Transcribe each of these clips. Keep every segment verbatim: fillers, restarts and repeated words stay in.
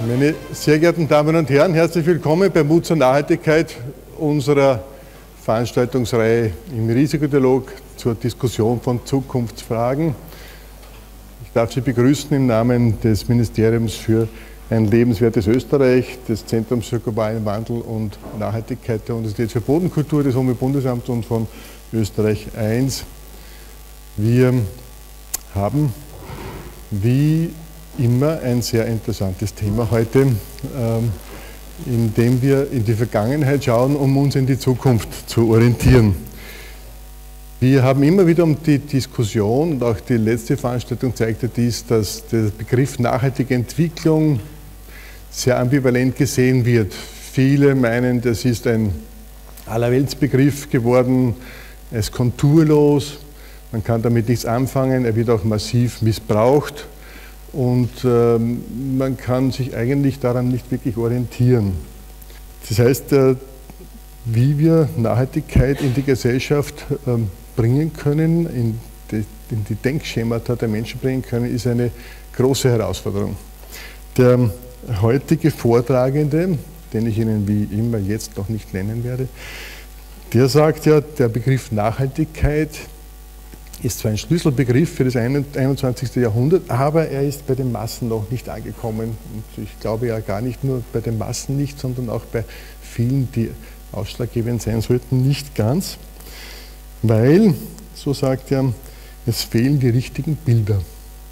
Meine sehr geehrten Damen und Herren, herzlich willkommen bei Mut zur Nachhaltigkeit, unserer Veranstaltungsreihe im Risikodialog zur Diskussion von Zukunftsfragen. Ich darf Sie begrüßen im Namen des Ministeriums für ein lebenswertes Österreich, des Zentrums für globalen Wandel und Nachhaltigkeit der Universität für Bodenkultur, des Umweltbundesamts und von Österreich eins. Wir haben wie immer ein sehr interessantes Thema heute, in dem wir in die Vergangenheit schauen, um uns in die Zukunft zu orientieren. Wir haben immer wieder um die Diskussion, und auch die letzte Veranstaltung zeigte dies, dass der Begriff nachhaltige Entwicklung sehr ambivalent gesehen wird. Viele meinen, das ist ein Allerweltsbegriff geworden, er ist konturlos, man kann damit nichts anfangen, er wird auch massiv missbraucht. Und ähm, man kann sich eigentlich daran nicht wirklich orientieren. Das heißt, äh, wie wir Nachhaltigkeit in die Gesellschaft äh, bringen können, in die, in die Denkschemata der Menschen bringen können, ist eine große Herausforderung. Der heutige Vortragende, den ich Ihnen wie immer jetzt noch nicht nennen werde, der sagt ja, der Begriff Nachhaltigkeit ist zwar ein Schlüsselbegriff für das einundzwanzigste Jahrhundert, aber er ist bei den Massen noch nicht angekommen. Und ich glaube ja gar nicht nur bei den Massen nicht, sondern auch bei vielen, die ausschlaggebend sein sollten, nicht ganz. Weil, so sagt er, es fehlen die richtigen Bilder.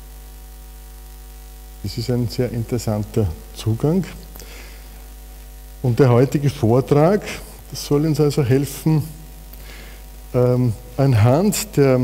Das ist ein sehr interessanter Zugang. Und der heutige Vortrag, das soll uns also helfen, ähm, anhand der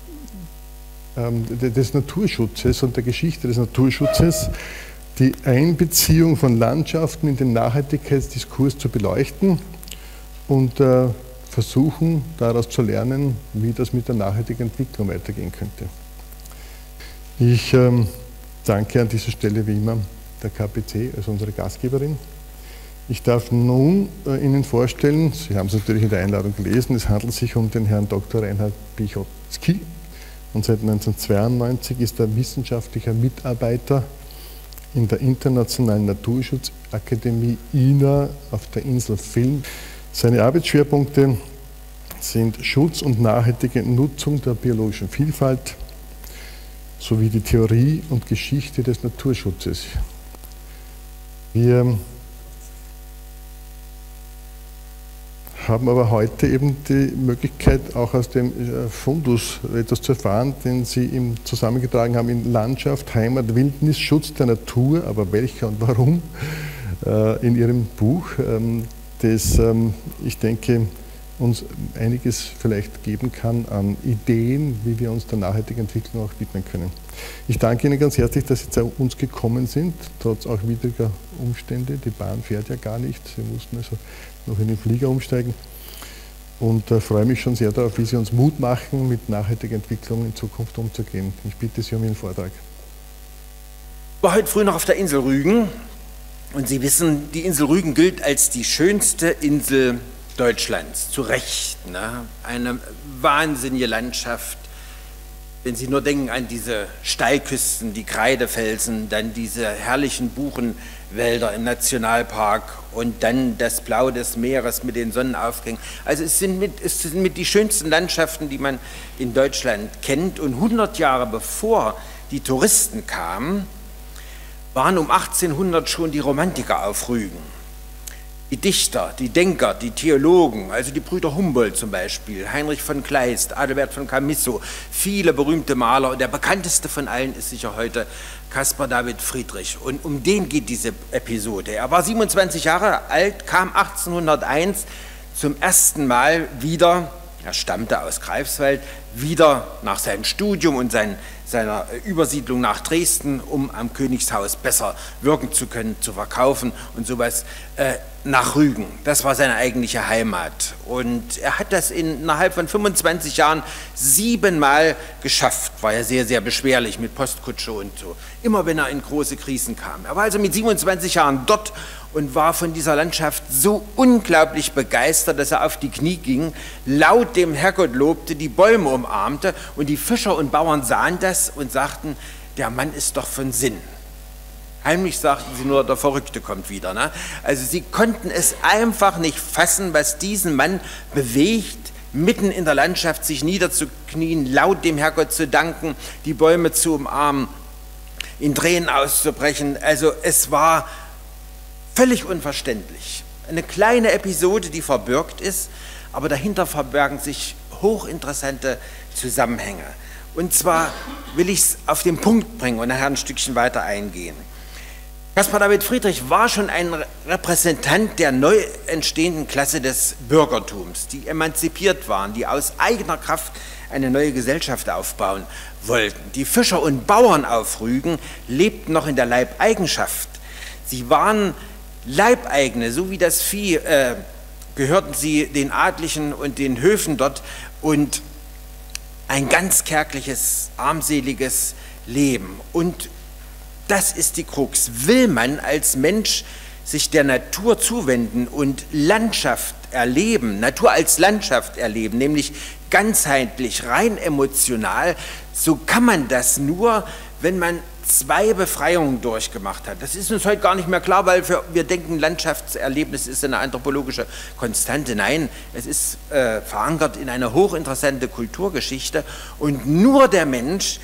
des Naturschutzes und der Geschichte des Naturschutzes die Einbeziehung von Landschaften in den Nachhaltigkeitsdiskurs zu beleuchten und äh, versuchen daraus zu lernen, wie das mit der nachhaltigen Entwicklung weitergehen könnte. Ich ähm, danke an dieser Stelle wie immer der K P C als unsere Gastgeberin. Ich darf nun äh, Ihnen vorstellen, Sie haben es natürlich in der Einladung gelesen, es handelt sich um den Herrn Doktor Reinhard Piechocki. Und seit neunzehnhundertzweiundneunzig ist er wissenschaftlicher Mitarbeiter in der Internationalen Naturschutzakademie I N A auf der Insel Vilm. Seine Arbeitsschwerpunkte sind Schutz und nachhaltige Nutzung der biologischen Vielfalt sowie die Theorie und Geschichte des Naturschutzes. Wir haben aber heute eben die Möglichkeit, auch aus dem Fundus etwas zu erfahren, den Sie ihm zusammengetragen haben in Landschaft, Heimat, Wildnis, Schutz der Natur, aber welcher und warum, in Ihrem Buch, das, ich denke, uns einiges vielleicht geben kann an Ideen, wie wir uns der nachhaltigen Entwicklung auch widmen können. Ich danke Ihnen ganz herzlich, dass Sie zu uns gekommen sind, trotz auch widriger Umstände. Die Bahn fährt ja gar nicht, Sie mussten also noch in den Flieger umsteigen. Und äh, freue mich schon sehr darauf, wie Sie uns Mut machen, mit nachhaltiger Entwicklung in Zukunft umzugehen. Ich bitte Sie um Ihren Vortrag. Ich war heute früh noch auf der Insel Rügen und Sie wissen, die Insel Rügen gilt als die schönste Insel Deutschlands, zu Recht. Ne? Eine wahnsinnige Landschaft. Wenn Sie nur denken an diese Steilküsten, die Kreidefelsen, dann diese herrlichen Buchenwälder im Nationalpark und dann das Blau des Meeres mit den Sonnenaufgängen. Also es sind mit, es sind mit die schönsten Landschaften, die man in Deutschland kennt. Und hundert Jahre bevor die Touristen kamen, waren um achtzehnhundert schon die Romantiker auf Rügen. Die Dichter, die Denker, die Theologen, also die Brüder Humboldt zum Beispiel, Heinrich von Kleist, Adalbert von Chamisso, viele berühmte Maler und der bekannteste von allen ist sicher heute Caspar David Friedrich. Und um den geht diese Episode. Er war siebenundzwanzig Jahre alt, kam achtzehnhunderteins zum ersten Mal wieder, er stammte aus Greifswald, wieder nach seinem Studium und sein, seiner Übersiedlung nach Dresden, um am Königshaus besser wirken zu können, zu verkaufen und sowas, äh, nach Rügen. Das war seine eigentliche Heimat. Und er hat das in, innerhalb von fünfundzwanzig Jahren siebenmal geschafft. War ja sehr, sehr beschwerlich mit Postkutsche und so. Immer wenn er in große Krisen kam. Er war also mit siebenundzwanzig Jahren dort und war von dieser Landschaft so unglaublich begeistert, dass er auf die Knie ging, laut dem Herrgott lobte, die Bäume umarmte und die Fischer und Bauern sahen das und sagten, der Mann ist doch von Sinn. Heimlich sagten sie nur, der Verrückte kommt wieder. Ne? Also sie konnten es einfach nicht fassen, was diesen Mann bewegt, mitten in der Landschaft sich niederzuknien, laut dem Herrgott zu danken, die Bäume zu umarmen, in Tränen auszubrechen. Also es war völlig unverständlich. Eine kleine Episode, die verbirgt ist, aber dahinter verbergen sich hochinteressante Zusammenhänge. Und zwar will ich es auf den Punkt bringen und nachher ein Stückchen weiter eingehen. Caspar David Friedrich war schon ein Repräsentant der neu entstehenden Klasse des Bürgertums, die emanzipiert waren, die aus eigener Kraft eine neue Gesellschaft aufbauen wollten. Die Fischer und Bauern auf Rügen lebten noch in der Leibeigenschaft. Sie waren Leibeigene, so wie das Vieh, äh, gehörten sie den Adligen und den Höfen dort, und ein ganz kärgliches, armseliges Leben. Und das ist die Krux. Will man als Mensch sich der Natur zuwenden und Landschaft erleben, Natur als Landschaft erleben, nämlich ganzheitlich, rein emotional, so kann man das nur, wenn man zwei Befreiungen durchgemacht hat. Das ist uns heute gar nicht mehr klar, weil wir, wir denken, Landschaftserlebnis ist eine anthropologische Konstante. Nein, es ist äh, verankert in eine hochinteressante Kulturgeschichte, und nur der Mensch,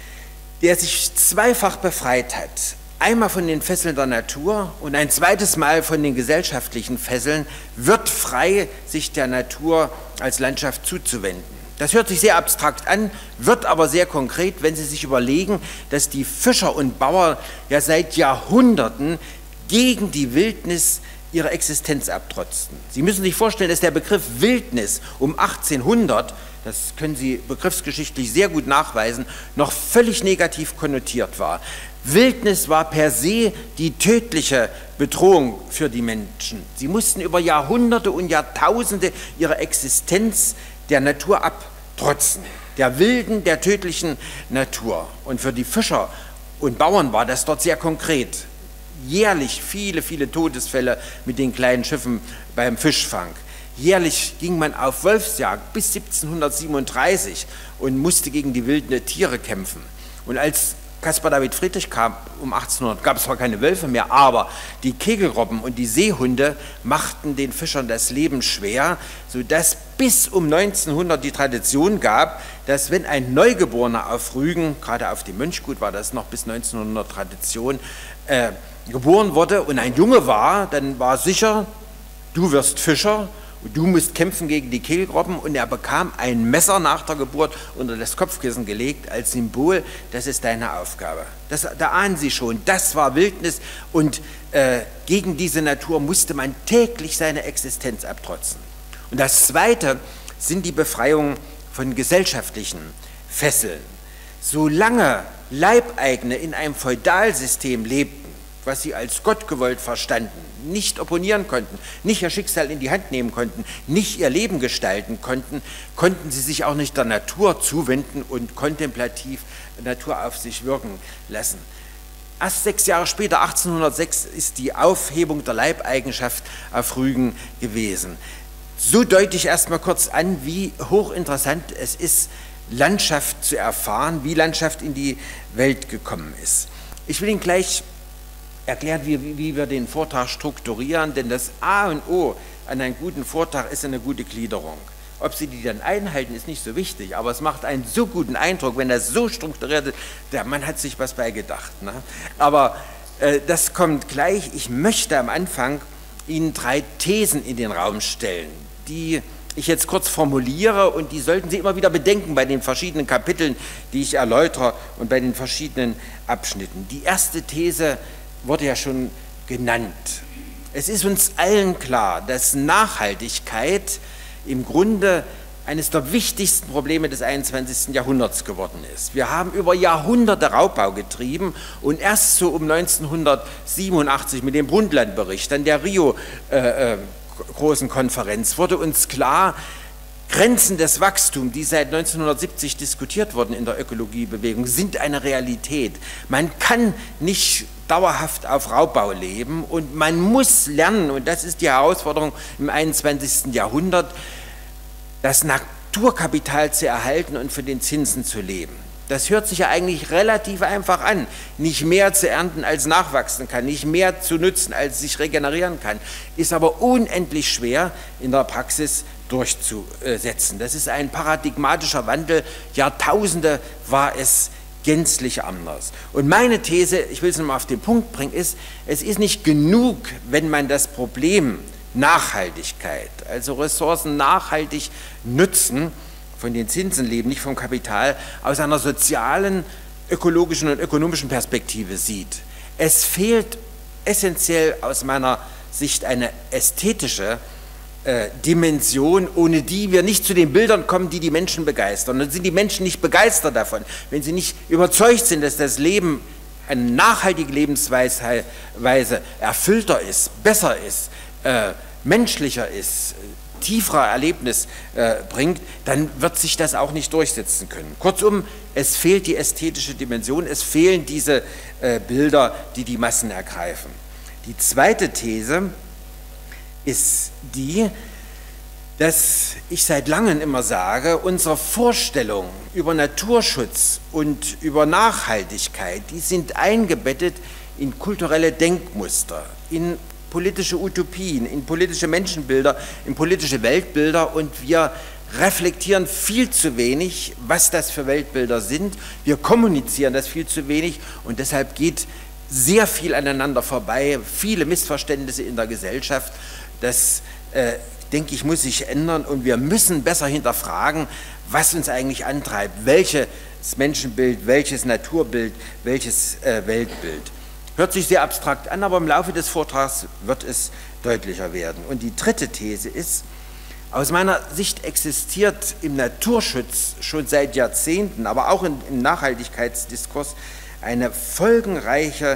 der sich zweifach befreit hat, einmal von den Fesseln der Natur und ein zweites Mal von den gesellschaftlichen Fesseln, wird frei, sich der Natur als Landschaft zuzuwenden. Das hört sich sehr abstrakt an, wird aber sehr konkret, wenn Sie sich überlegen, dass die Fischer und Bauern ja seit Jahrhunderten gegen die Wildnis ihre Existenz abtrotzten. Sie müssen sich vorstellen, dass der Begriff Wildnis um achtzehnhundert, das können Sie begriffsgeschichtlich sehr gut nachweisen, noch völlig negativ konnotiert war. Wildnis war per se die tödliche Bedrohung für die Menschen. Sie mussten über Jahrhunderte und Jahrtausende ihre Existenz der Natur abtrotzen, der wilden, der tödlichen Natur. Und für die Fischer und Bauern war das dort sehr konkret. Jährlich viele, viele Todesfälle mit den kleinen Schiffen beim Fischfang. Jährlich ging man auf Wolfsjagd bis siebzehnhundertsiebenunddreißig und musste gegen die wilden Tiere kämpfen. Und als Caspar David Friedrich kam, um achtzehnhundert, gab es zwar keine Wölfe mehr, aber die Kegelrobben und die Seehunde machten den Fischern das Leben schwer, sodass bis um neunzehnhundert die Tradition gab, dass wenn ein Neugeborener auf Rügen, gerade auf dem Mönchgut war das noch bis neunzehnhundert Tradition, äh, geboren wurde und ein Junge war, dann war sicher, du wirst Fischer, du musst kämpfen gegen die Kegelrobben, und er bekam ein Messer nach der Geburt unter das Kopfkissen gelegt als Symbol, das ist deine Aufgabe. Das, da ahnen Sie schon, das war Wildnis, und äh, gegen diese Natur musste man täglich seine Existenz abtrotzen. Und das Zweite sind die Befreiungen von gesellschaftlichen Fesseln. Solange Leibeigene in einem Feudalsystem lebten, was sie als Gott gewollt verstanden, nicht opponieren konnten, nicht ihr Schicksal in die Hand nehmen konnten, nicht ihr Leben gestalten konnten, konnten sie sich auch nicht der Natur zuwenden und kontemplativ Natur auf sich wirken lassen. Erst sechs Jahre später, achtzehnhundertsechs, ist die Aufhebung der Leibeigenschaft auf Rügen gewesen. So deute ich erstmal kurz an, wie hochinteressant es ist, Landschaft zu erfahren, wie Landschaft in die Welt gekommen ist. Ich will Ihnen gleich erklären, wie, wie wir den Vortrag strukturieren, denn das A und O an einem guten Vortrag ist eine gute Gliederung. Ob Sie die dann einhalten, ist nicht so wichtig, aber es macht einen so guten Eindruck, wenn das so strukturiert ist, der Mann hat sich was bei gedacht. Ne? Aber äh, das kommt gleich. Ich möchte am Anfang Ihnen drei Thesen in den Raum stellen, die ich jetzt kurz formuliere, und die sollten Sie immer wieder bedenken bei den verschiedenen Kapiteln, die ich erläutere, und bei den verschiedenen Abschnitten. Die erste These wurde ja schon genannt. Es ist uns allen klar, dass Nachhaltigkeit im Grunde eines der wichtigsten Probleme des einundzwanzigsten Jahrhunderts geworden ist. Wir haben über Jahrhunderte Raubbau getrieben, und erst so um neunzehnhundertsiebenundachtzig mit dem Brundtland-Bericht, dann der Rio äh, äh, großen Konferenz, wurde uns klar, Grenzen des Wachstums, die seit neunzehnhundertsiebzig diskutiert wurden in der Ökologiebewegung, sind eine Realität. Man kann nicht dauerhaft auf Raubbau leben, und man muss lernen, und das ist die Herausforderung im einundzwanzigsten Jahrhundert, das Naturkapital zu erhalten und für den Zinsen zu leben. Das hört sich ja eigentlich relativ einfach an. Nicht mehr zu ernten, als nachwachsen kann, nicht mehr zu nutzen, als sich regenerieren kann, ist aber unendlich schwer in der Praxis durchzusetzen. Das ist ein paradigmatischer Wandel. Jahrtausende war es gänzlich anders. Und meine These, ich will es nochmal auf den Punkt bringen, ist, es ist nicht genug, wenn man das Problem Nachhaltigkeit, also Ressourcen nachhaltig nutzen, von den Zinsen leben, nicht vom Kapital, aus einer sozialen, ökologischen und ökonomischen Perspektive sieht. Es fehlt essentiell aus meiner Sicht eine ästhetische äh, Dimension, ohne die wir nicht zu den Bildern kommen, die die Menschen begeistern. Und sind die Menschen nicht begeistert davon, wenn sie nicht überzeugt sind, dass das Leben eine nachhaltige Lebensweise erfüllter ist, besser ist, äh, menschlicher ist, tieferer Erlebnis äh, bringt, dann wird sich das auch nicht durchsetzen können. Kurzum, es fehlt die ästhetische Dimension, es fehlen diese äh, Bilder, die die Massen ergreifen. Die zweite These ist die, dass ich seit langem immer sage, unsere Vorstellungen über Naturschutz und über Nachhaltigkeit, die sind eingebettet in kulturelle Denkmuster, in politische Utopien, in politische Menschenbilder, in politische Weltbilder, und wir reflektieren viel zu wenig, was das für Weltbilder sind. Wir kommunizieren das viel zu wenig, und deshalb geht sehr viel aneinander vorbei, viele Missverständnisse in der Gesellschaft. Das, äh, denke ich, muss sich ändern, und wir müssen besser hinterfragen, was uns eigentlich antreibt, welches Menschenbild, welches Naturbild, welches äh, Weltbild. Hört sich sehr abstrakt an, aber im Laufe des Vortrags wird es deutlicher werden. Und die dritte These ist, aus meiner Sicht existiert im Naturschutz schon seit Jahrzehnten, aber auch im Nachhaltigkeitsdiskurs, eine folgenreiche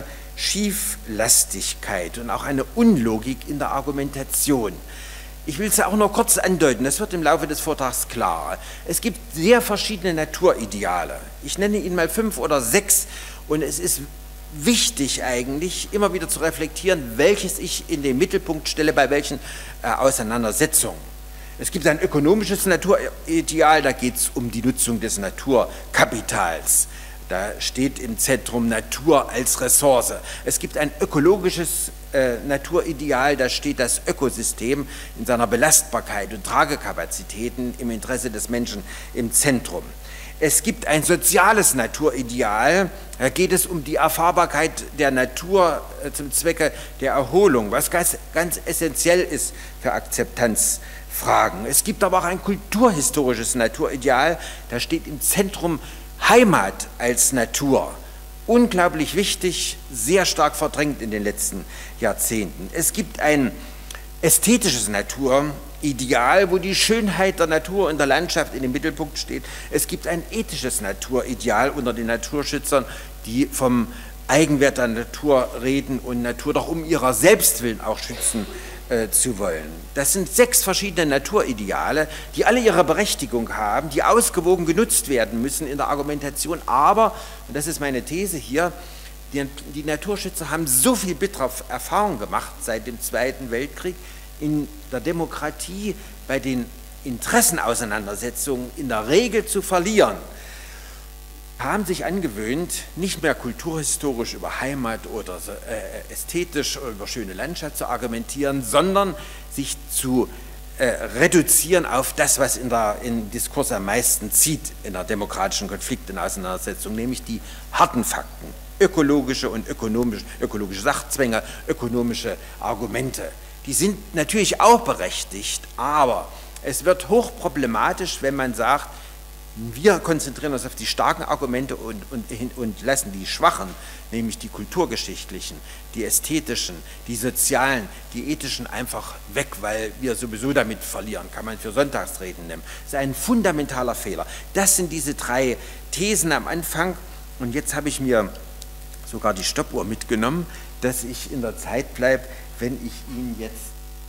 Schieflastigkeit und auch eine Unlogik in der Argumentation. Ich will es auch nur kurz andeuten, das wird im Laufe des Vortrags klar. Es gibt sehr verschiedene Naturideale. Ich nenne Ihnen mal fünf oder sechs, und es ist wichtig eigentlich, immer wieder zu reflektieren, welches ich in den Mittelpunkt stelle, bei welchen äh, Auseinandersetzungen. Es gibt ein ökonomisches Naturideal, da geht es um die Nutzung des Naturkapitals. Da steht im Zentrum Natur als Ressource. Es gibt ein ökologisches äh, Naturideal, da steht das Ökosystem in seiner Belastbarkeit und Tragekapazitäten im Interesse des Menschen im Zentrum. Es gibt ein soziales Naturideal, da geht es um die Erfahrbarkeit der Natur äh, zum Zwecke der Erholung, was ganz, ganz essentiell ist für Akzeptanzfragen. Es gibt aber auch ein kulturhistorisches Naturideal, da steht im Zentrum Heimat als Natur. Unglaublich wichtig, sehr stark verdrängt in den letzten Jahrzehnten. Es gibt ein ästhetisches Naturideal, wo die Schönheit der Natur und der Landschaft in den Mittelpunkt steht. Es gibt ein ethisches Naturideal unter den Naturschützern, die vom Eigenwert der Natur reden und Natur doch um ihrer selbst willen auch schützen äh, zu wollen. Das sind sechs verschiedene Naturideale, die alle ihre Berechtigung haben, die ausgewogen genutzt werden müssen in der Argumentation, aber, und das ist meine These hier, die, die Naturschützer haben so viel bittere Erfahrung gemacht seit dem Zweiten Weltkrieg, in der Demokratie bei den Interessenauseinandersetzungen in der Regel zu verlieren, haben sich angewöhnt, nicht mehr kulturhistorisch über Heimat oder äh, ästhetisch oder über schöne Landschaft zu argumentieren, sondern sich zu äh, reduzieren auf das, was in der in Diskurs am meisten zieht in der demokratischen Konflikt- und Auseinandersetzung, nämlich die harten Fakten, ökologische und ökonomische, ökologische Sachzwänge, ökonomische Argumente. Die sind natürlich auch berechtigt, aber es wird hochproblematisch, wenn man sagt, wir konzentrieren uns auf die starken Argumente und, und, und lassen die schwachen, nämlich die kulturgeschichtlichen, die ästhetischen, die sozialen, die ethischen einfach weg, weil wir sowieso damit verlieren, kann man für Sonntagsreden nehmen. Das ist ein fundamentaler Fehler. Das sind diese drei Thesen am Anfang, und jetzt habe ich mir sogar die Stoppuhr mitgenommen, dass ich in der Zeit bleibe, wenn ich Ihnen jetzt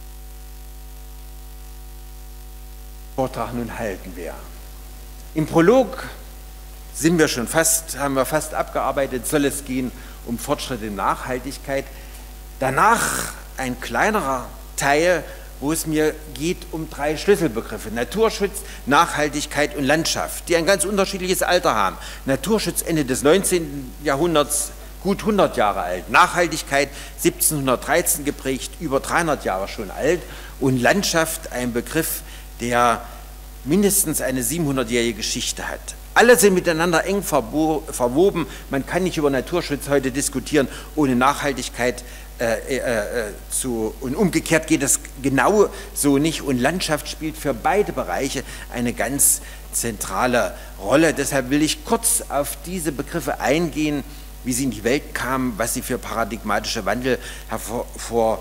Vortrag nun halten werde. Im Prolog sind wir schon fast, haben wir fast abgearbeitet, soll es gehen um Fortschritte in Nachhaltigkeit. Danach ein kleinerer Teil wo es mir geht um drei Schlüsselbegriffe: Naturschutz, Nachhaltigkeit und Landschaft, die ein ganz unterschiedliches Alter haben. Naturschutz Ende des neunzehnten Jahrhunderts, gut hundert Jahre alt. Nachhaltigkeit siebzehnhundertdreizehn geprägt, über dreihundert Jahre schon alt. Und Landschaft, ein Begriff, der mindestens eine siebenhundertjährige Geschichte hat. Alle sind miteinander eng verwoben. Man kann nicht über Naturschutz heute diskutieren, ohne Nachhaltigkeit äh, äh, zu, und umgekehrt geht es genau so nicht. Und Landschaft spielt für beide Bereiche eine ganz zentrale Rolle. Deshalb will ich kurz auf diese Begriffe eingehen, wie sie in die Welt kamen, was sie für paradigmatische Wandel hervorriefen.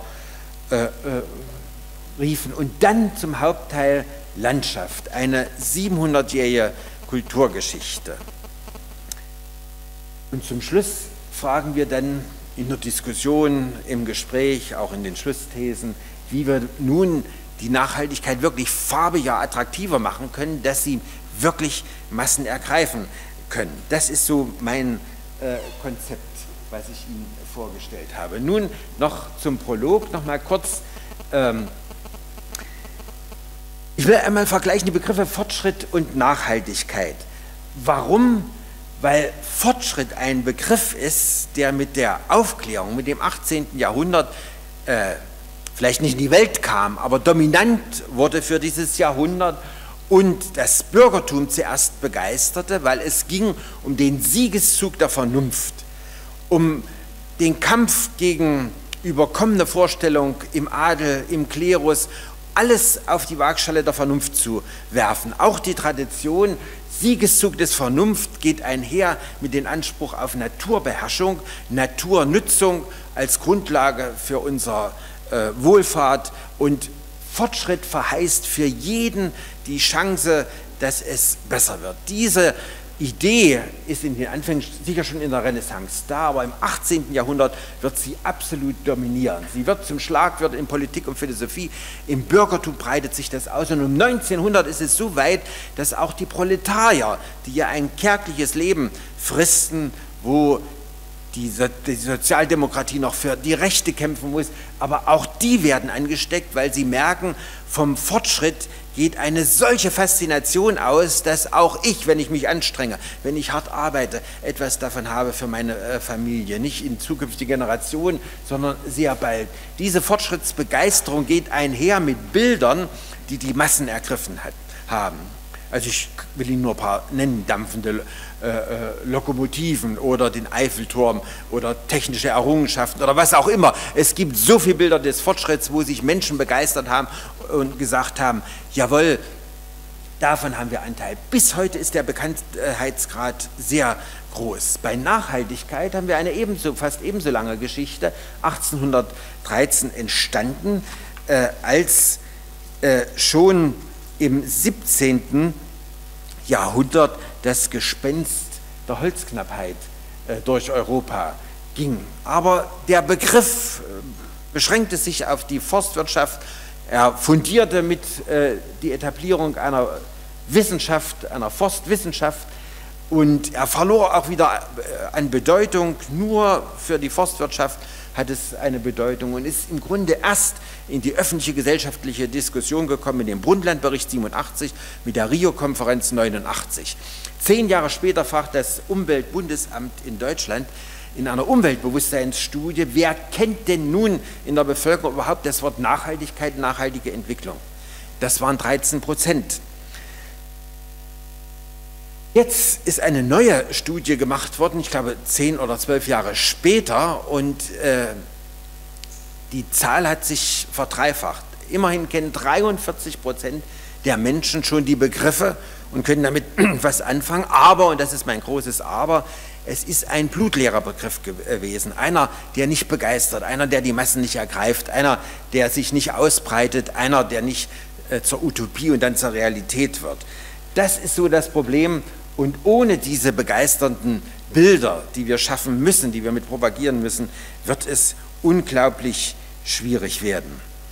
Äh, äh, und dann zum Hauptteil Landschaft, eine siebenhundertjährige Kulturgeschichte. Und zum Schluss fragen wir dann in der Diskussion, im Gespräch, auch in den Schlussthesen, wie wir nun die Nachhaltigkeit wirklich farbiger, attraktiver machen können, dass sie wirklich Massen ergreifen können. Das ist so mein äh, Konzept, was ich Ihnen vorgestellt habe. Nun noch zum Prolog, noch mal kurz. Ähm, Ich will einmal vergleichen die Begriffe Fortschritt und Nachhaltigkeit. Warum? Weil Fortschritt ein Begriff ist, der mit der Aufklärung, mit dem achtzehnten Jahrhundert äh, vielleicht nicht in die Welt kam, aber dominant wurde für dieses Jahrhundert und das Bürgertum zuerst begeisterte, weil es ging um den Siegeszug der Vernunft, um den Kampf gegen überkommene Vorstellung im Adel, im Klerus, alles auf die Waagschale der Vernunft zu werfen. Auch die Tradition, Siegeszug des Vernunft, geht einher mit dem Anspruch auf Naturbeherrschung, Naturnutzung als Grundlage für unsere äh, Wohlfahrt, und Fortschritt verheißt für jeden die Chance, dass es besser wird. Diese Idee ist in den Anfängen sicher schon in der Renaissance da, aber im achtzehnten Jahrhundert wird sie absolut dominieren. Sie wird zum Schlagwort in Politik und Philosophie, im Bürgertum breitet sich das aus, und um neunzehnhundert ist es so weit, dass auch die Proletarier, die ja ein kärgliches Leben fristen, wo die, so die Sozialdemokratie noch für die Rechte kämpfen muss, aber auch die werden angesteckt, weil sie merken, vom Fortschritt geht eine solche Faszination aus, dass auch ich, wenn ich mich anstrenge, wenn ich hart arbeite, etwas davon habe für meine äh, Familie. Nicht in zukünftige Generationen, sondern sehr bald. Diese Fortschrittsbegeisterung geht einher mit Bildern, die die Massen ergriffen hat, haben. Also ich will Ihnen nur ein paar nennen: dampfende äh, äh, Lokomotiven oder den Eiffelturm oder technische Errungenschaften oder was auch immer. Es gibt so viele Bilder des Fortschritts, wo sich Menschen begeistert haben und gesagt haben, jawohl, davon haben wir Anteil. Bis heute ist der Bekanntheitsgrad sehr groß. Bei Nachhaltigkeit haben wir eine ebenso, fast ebenso lange Geschichte, achtzehnhundertdreizehn entstanden, äh, als äh, schon im siebzehnten Jahrhundert das Gespenst der Holzknappheit äh, durch Europa ging. Aber der Begriff äh, beschränkte sich auf die Forstwirtschaft. Er fundierte mit äh, die Etablierung einer Wissenschaft, einer Forstwissenschaft, und er verlor auch wieder äh, an Bedeutung. Nur für die Forstwirtschaft hat es eine Bedeutung und ist im Grunde erst in die öffentliche gesellschaftliche Diskussion gekommen mit dem Brundtland-Bericht siebenundachtzig, mit der Rio-Konferenz neunundachtzig. Zehn Jahre später fragt das Umweltbundesamt in Deutschland in einer Umweltbewusstseinsstudie, wer kennt denn nun in der Bevölkerung überhaupt das Wort Nachhaltigkeit, nachhaltige Entwicklung? Das waren dreizehn Prozent. Jetzt ist eine neue Studie gemacht worden, ich glaube zehn oder zwölf Jahre später, und äh, die Zahl hat sich verdreifacht. Immerhin kennen dreiundvierzig Prozent der Menschen schon die Begriffe und können damit was anfangen. Aber, und das ist mein großes Aber, es ist ein blutleerer Begriff gewesen. Einer, der nicht begeistert, einer, der die Massen nicht ergreift, einer, der sich nicht ausbreitet, einer, der nicht äh, zur Utopie und dann zur Realität wird. Das ist so das Problem. Und ohne diese begeisternden Bilder, die wir schaffen müssen, die wir mit propagieren müssen, wird es unglaublich schwierig werden.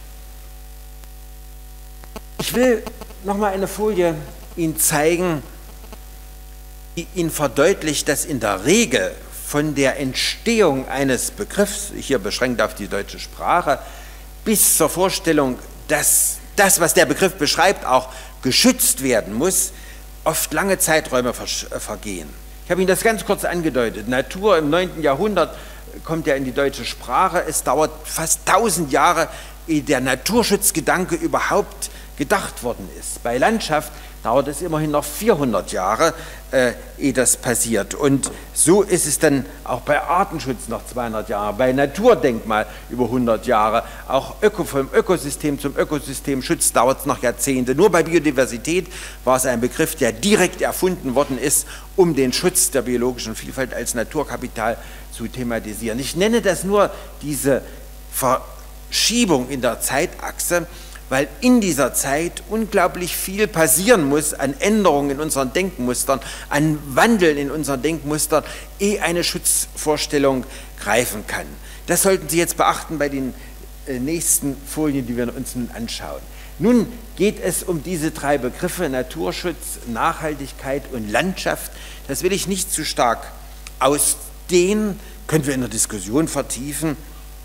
Ich will noch mal eine Folie Ihnen zeigen, die Ihnen verdeutlicht, dass in der Regel von der Entstehung eines Begriffs, hier beschränkt auf die deutsche Sprache, bis zur Vorstellung dass das, was der Begriff beschreibt, auch geschützt werden muss, oft lange Zeiträume vergehen. Ich habe Ihnen das ganz kurz angedeutet. Natur im neunten Jahrhundert kommt ja in die deutsche Sprache. Es dauert fast tausend Jahre, ehe der Naturschutzgedanke überhaupt gedacht worden ist. Bei Landschaft dauert es immerhin noch vierhundert Jahre, äh, ehe das passiert. Und so ist es dann auch bei Artenschutz noch zweihundert Jahre, bei Naturdenkmal über hundert Jahre. Auch Öko, vom Ökosystem zum Ökosystemschutz dauert es noch Jahrzehnte. Nur bei Biodiversität war es ein Begriff, der direkt erfunden worden ist, um den Schutz der biologischen Vielfalt als Naturkapital zu thematisieren. Ich nenne das nur diese Verschiebung in der Zeitachse, weil in dieser Zeit unglaublich viel passieren muss an Änderungen in unseren Denkmustern, an Wandeln in unseren Denkmustern, ehe eine Schutzvorstellung greifen kann. Das sollten Sie jetzt beachten bei den nächsten Folien, die wir uns nun anschauen. Nun geht es um diese drei Begriffe, Naturschutz, Nachhaltigkeit und Landschaft. Das will ich nicht zu stark ausdehnen, können wir in der Diskussion vertiefen,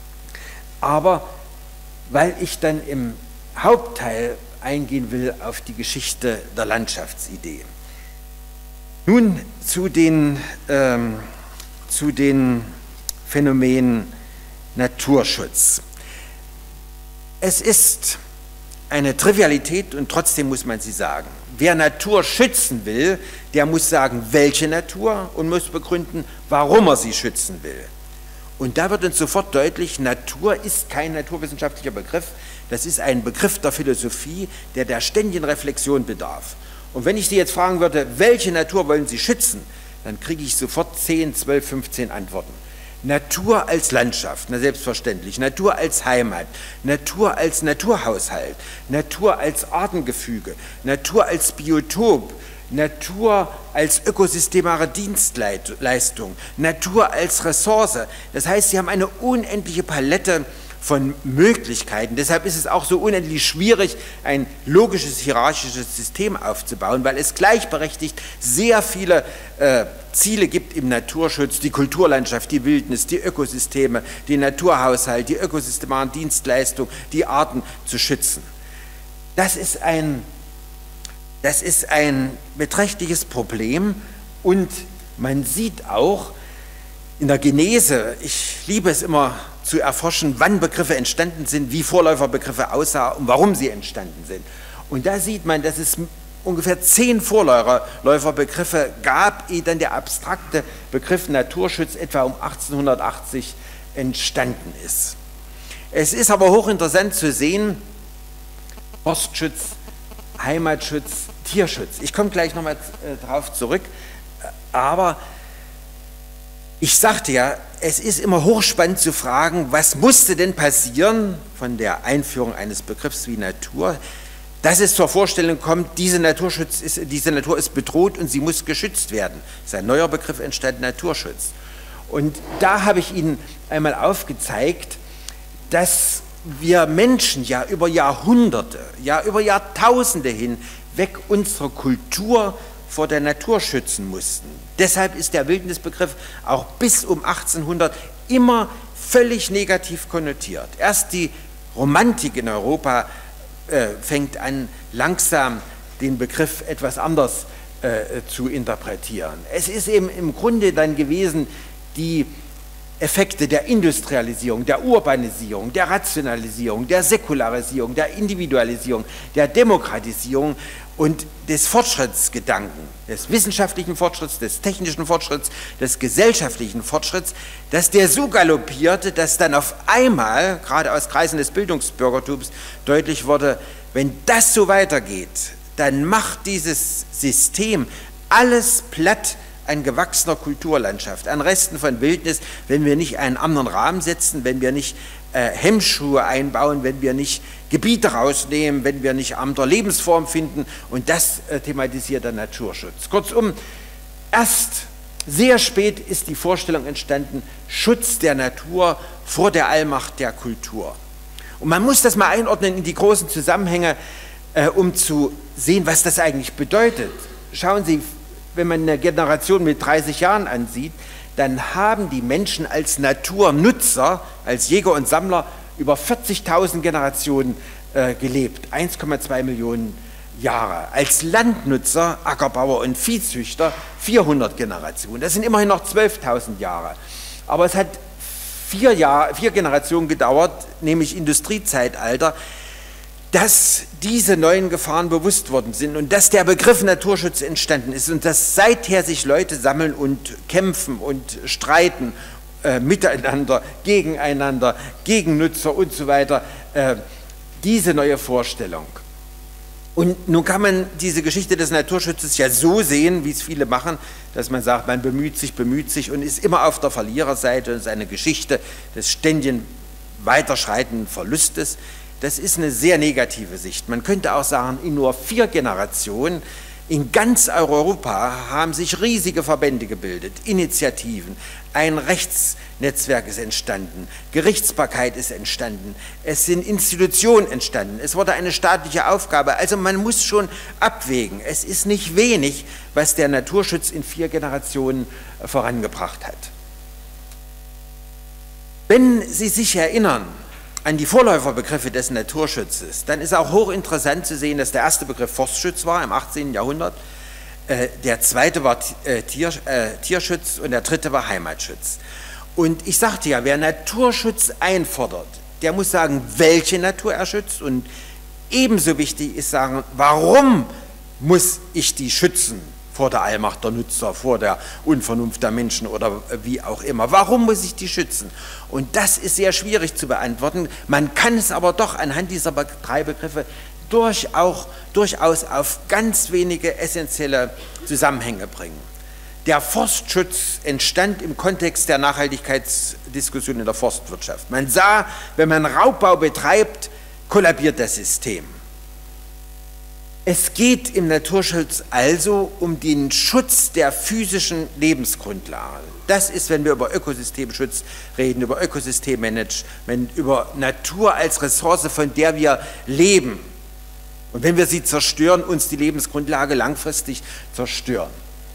aber weil ich dann im Hauptteil eingehen will auf die Geschichte der Landschaftsidee. Nun zu den, ähm, zu den Phänomenen Naturschutz. Es ist eine Trivialität und trotzdem muss man sie sagen. Wer Natur schützen will, der muss sagen, welche Natur und muss begründen, warum er sie schützen will. Und da wird uns sofort deutlich, Natur ist kein naturwissenschaftlicher Begriff, das ist ein Begriff der Philosophie, der der ständigen Reflexion bedarf. Und wenn ich Sie jetzt fragen würde, welche Natur wollen Sie schützen, dann kriege ich sofort zehn, zwölf, fünfzehn Antworten. Natur als Landschaft, na selbstverständlich, Natur als Heimat, Natur als Naturhaushalt, Natur als Artengefüge, Natur als Biotop, Natur als ökosystemare Dienstleistung, Natur als Ressource. Das heißt, Sie haben eine unendliche Palette von Möglichkeiten. Deshalb ist es auch so unendlich schwierig, ein logisches, hierarchisches System aufzubauen, weil es gleichberechtigt sehr viele äh, Ziele gibt im Naturschutz, die Kulturlandschaft, die Wildnis, die Ökosysteme, die Naturhaushalt, die ökosystemaren Dienstleistung, die Arten zu schützen. Das ist ein Das ist ein beträchtliches Problem und man sieht auch in der Genese, ich liebe es immer zu erforschen, wann Begriffe entstanden sind, wie Vorläuferbegriffe aussahen und warum sie entstanden sind. Und da sieht man, dass es ungefähr zehn Vorläuferbegriffe gab, ehe dann der abstrakte Begriff Naturschutz etwa um achtzehnhundertachtzig entstanden ist. Es ist aber hochinteressant zu sehen, Forstschutz, Heimatschutz, Tierschutz. Ich komme gleich nochmal äh, darauf zurück, aber ich sagte ja, es ist immer hochspannend zu fragen, was musste denn passieren von der Einführung eines Begriffs wie Natur, dass es zur Vorstellung kommt, diese, Naturschutz ist, diese Natur ist bedroht und sie muss geschützt werden. Es ist ein neuer Begriff entstanden, Naturschutz. Und da habe ich Ihnen einmal aufgezeigt, dass wir Menschen ja über Jahrhunderte, ja über Jahrtausende hinweg unsere Kultur vor der Natur schützen mussten. Deshalb ist der Wildnisbegriff auch bis um achtzehnhundert immer völlig negativ konnotiert. Erst die Romantik in Europa äh, fängt an, langsam den Begriff etwas anders äh, zu interpretieren. Es ist eben im Grunde dann gewesen, die Effekte der Industrialisierung, der Urbanisierung, der Rationalisierung, der Säkularisierung, der Individualisierung, der Demokratisierung und des Fortschrittsgedanken, des wissenschaftlichen Fortschritts, des technischen Fortschritts, des gesellschaftlichen Fortschritts, dass der so galoppierte, dass dann auf einmal, gerade aus Kreisen des Bildungsbürgertums, deutlich wurde, wenn das so weitergeht, dann macht dieses System alles platt an gewachsener Kulturlandschaft, an Resten von Wildnis, wenn wir nicht einen anderen Rahmen setzen, wenn wir nicht äh, Hemmschuhe einbauen, wenn wir nicht Gebiete rausnehmen, wenn wir nicht andere Lebensformen finden, und das äh, thematisiert der Naturschutz. Kurzum, erst sehr spät ist die Vorstellung entstanden, Schutz der Natur vor der Allmacht der Kultur. Und man muss das mal einordnen in die großen Zusammenhänge, äh, um zu sehen, was das eigentlich bedeutet. Schauen Sie, wenn man eine Generation mit dreißig Jahren ansieht, dann haben die Menschen als Naturnutzer, als Jäger und Sammler über vierzigtausend Generationen äh, gelebt, eins Komma zwei Millionen Jahre. Als Landnutzer, Ackerbauer und Viehzüchter vierhundert Generationen. Das sind immerhin noch zwölftausend Jahre. Aber es hat vier, Jahr, vier Generationen gedauert, nämlich Industriezeitalter, dass diese neuen Gefahren bewusst worden sind und dass der Begriff Naturschutz entstanden ist und dass seither sich Leute sammeln und kämpfen und streiten äh, miteinander, gegeneinander, gegen Nutzer und so weiter, äh, diese neue Vorstellung. Und nun kann man diese Geschichte des Naturschutzes ja so sehen, wie es viele machen, dass man sagt, man bemüht sich, bemüht sich und ist immer auf der Verliererseite und es ist eine Geschichte des ständigen weiterschreitenden Verlustes. Das ist eine sehr negative Sicht. Man könnte auch sagen, in nur vier Generationen in ganz Europa haben sich riesige Verbände gebildet, Initiativen, ein Rechtsnetzwerk ist entstanden, Gerichtsbarkeit ist entstanden, es sind Institutionen entstanden, es wurde eine staatliche Aufgabe. Also man muss schon abwägen. Es ist nicht wenig, was der Naturschutz in vier Generationen vorangebracht hat. Wenn Sie sich erinnern an die Vorläuferbegriffe des Naturschutzes, dann ist auch hochinteressant zu sehen, dass der erste Begriff Forstschutz war im achtzehnten Jahrhundert, äh, der zweite war äh, Tier, äh, Tierschutz und der dritte war Heimatschutz. Und ich sagte ja, wer Naturschutz einfordert, der muss sagen, welche Natur er schützt und ebenso wichtig ist sagen, warum muss ich die schützen? Vor der Allmacht der Nutzer, vor der Unvernunft der Menschen oder wie auch immer. Warum muss ich die schützen? Und das ist sehr schwierig zu beantworten. Man kann es aber doch anhand dieser drei Begriffe durchaus, durchaus auf ganz wenige essentielle Zusammenhänge bringen. Der Forstschutz entstand im Kontext der Nachhaltigkeitsdiskussion in der Forstwirtschaft. Man sah, wenn man Raubbau betreibt, kollabiert das System. Es geht im Naturschutz also um den Schutz der physischen Lebensgrundlage. Das ist, wenn wir über Ökosystemschutz reden, über Ökosystemmanagement, über Natur als Ressource, von der wir leben. Und wenn wir sie zerstören, uns die Lebensgrundlage langfristig zerstören.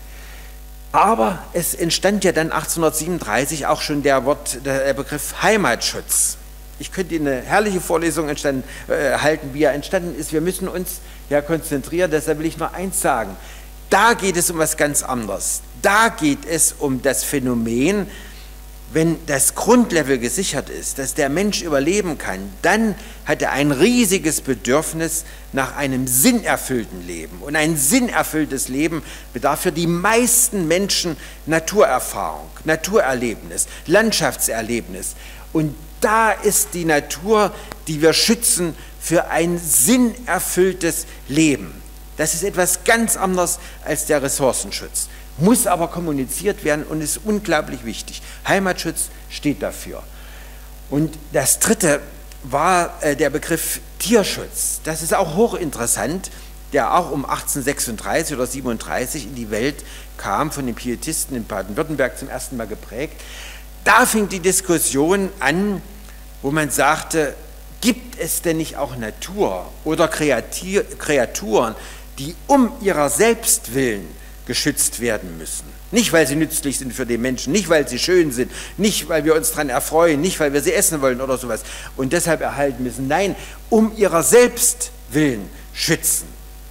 Aber es entstand ja dann achtzehnhundertsiebenunddreißig auch schon der, Wort, der Begriff Heimatschutz. Ich könnte Ihnen eine herrliche Vorlesung entstanden, äh, halten, wie er entstanden ist. Wir müssen uns ja konzentrieren, deshalb will ich nur eins sagen. Da geht es um was ganz anderes. Da geht es um das Phänomen, wenn das Grundlevel gesichert ist, dass der Mensch überleben kann, dann hat er ein riesiges Bedürfnis nach einem sinnerfüllten Leben. Und ein sinnerfülltes Leben bedarf für die meisten Menschen Naturerfahrung, Naturerlebnis, Landschaftserlebnis. Und da ist die Natur, die wir schützen, für ein sinnerfülltes Leben. Das ist etwas ganz anderes als der Ressourcenschutz, muss aber kommuniziert werden und ist unglaublich wichtig. Heimatschutz steht dafür. Und das dritte war äh, der Begriff Tierschutz. Das ist auch hochinteressant, der auch um achtzehnhundertsechsunddreißig oder siebenunddreißig in die Welt kam, von den Pietisten in Baden-Württemberg zum ersten Mal geprägt. Da fing die Diskussion an, wo man sagte, gibt es denn nicht auch Natur oder Kreaturen, die um ihrer selbst willen geschützt werden müssen? Nicht, weil sie nützlich sind für den Menschen, nicht, weil sie schön sind, nicht, weil wir uns daran erfreuen, nicht, weil wir sie essen wollen oder sowas und deshalb erhalten müssen. Nein, um ihrer selbst willen schützen.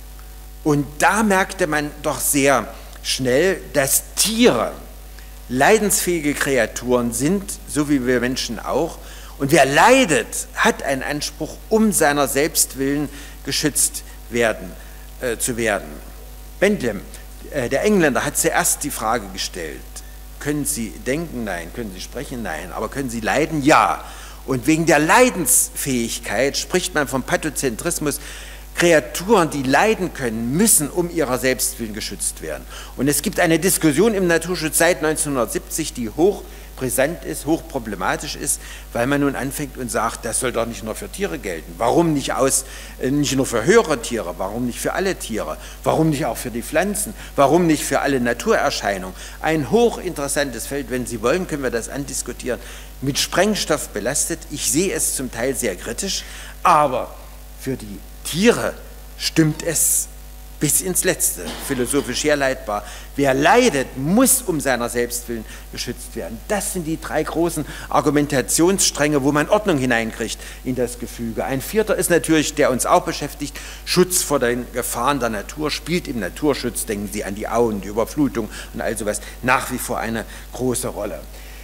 Und da merkte man doch sehr schnell, dass Tiere leidensfähige Kreaturen sind, so wie wir Menschen auch. Und wer leidet, hat einen Anspruch, um seiner selbst willen geschützt werden, äh, zu werden. Bentham, äh, der Engländer, hat zuerst die Frage gestellt, können Sie denken? Nein. Können Sie sprechen? Nein. Aber können Sie leiden? Ja. Und wegen der Leidensfähigkeit spricht man vom Pathozentrismus. Kreaturen, die leiden können, müssen um ihrer selbst willen geschützt werden. Und es gibt eine Diskussion im Naturschutz seit neunzehnhundertsiebzig, die hochbrisant ist, hochproblematisch ist, weil man nun anfängt und sagt, das soll doch nicht nur für Tiere gelten. Warum nicht, aus, äh, nicht nur für höhere Tiere? Warum nicht für alle Tiere? Warum nicht auch für die Pflanzen? Warum nicht für alle Naturerscheinungen? Ein hochinteressantes Feld. Wenn Sie wollen, können wir das andiskutieren. Mit Sprengstoff belastet. Ich sehe es zum Teil sehr kritisch, aber für die Tiere stimmt es bis ins Letzte, philosophisch herleitbar. Wer leidet, muss um seiner selbst willen geschützt werden. Das sind die drei großen Argumentationsstränge, wo man Ordnung hineinkriegt in das Gefüge. Ein vierter ist natürlich, der uns auch beschäftigt, Schutz vor den Gefahren der Natur, spielt im Naturschutz, denken Sie an die Auen, die Überflutung und all sowas, nach wie vor eine große Rolle.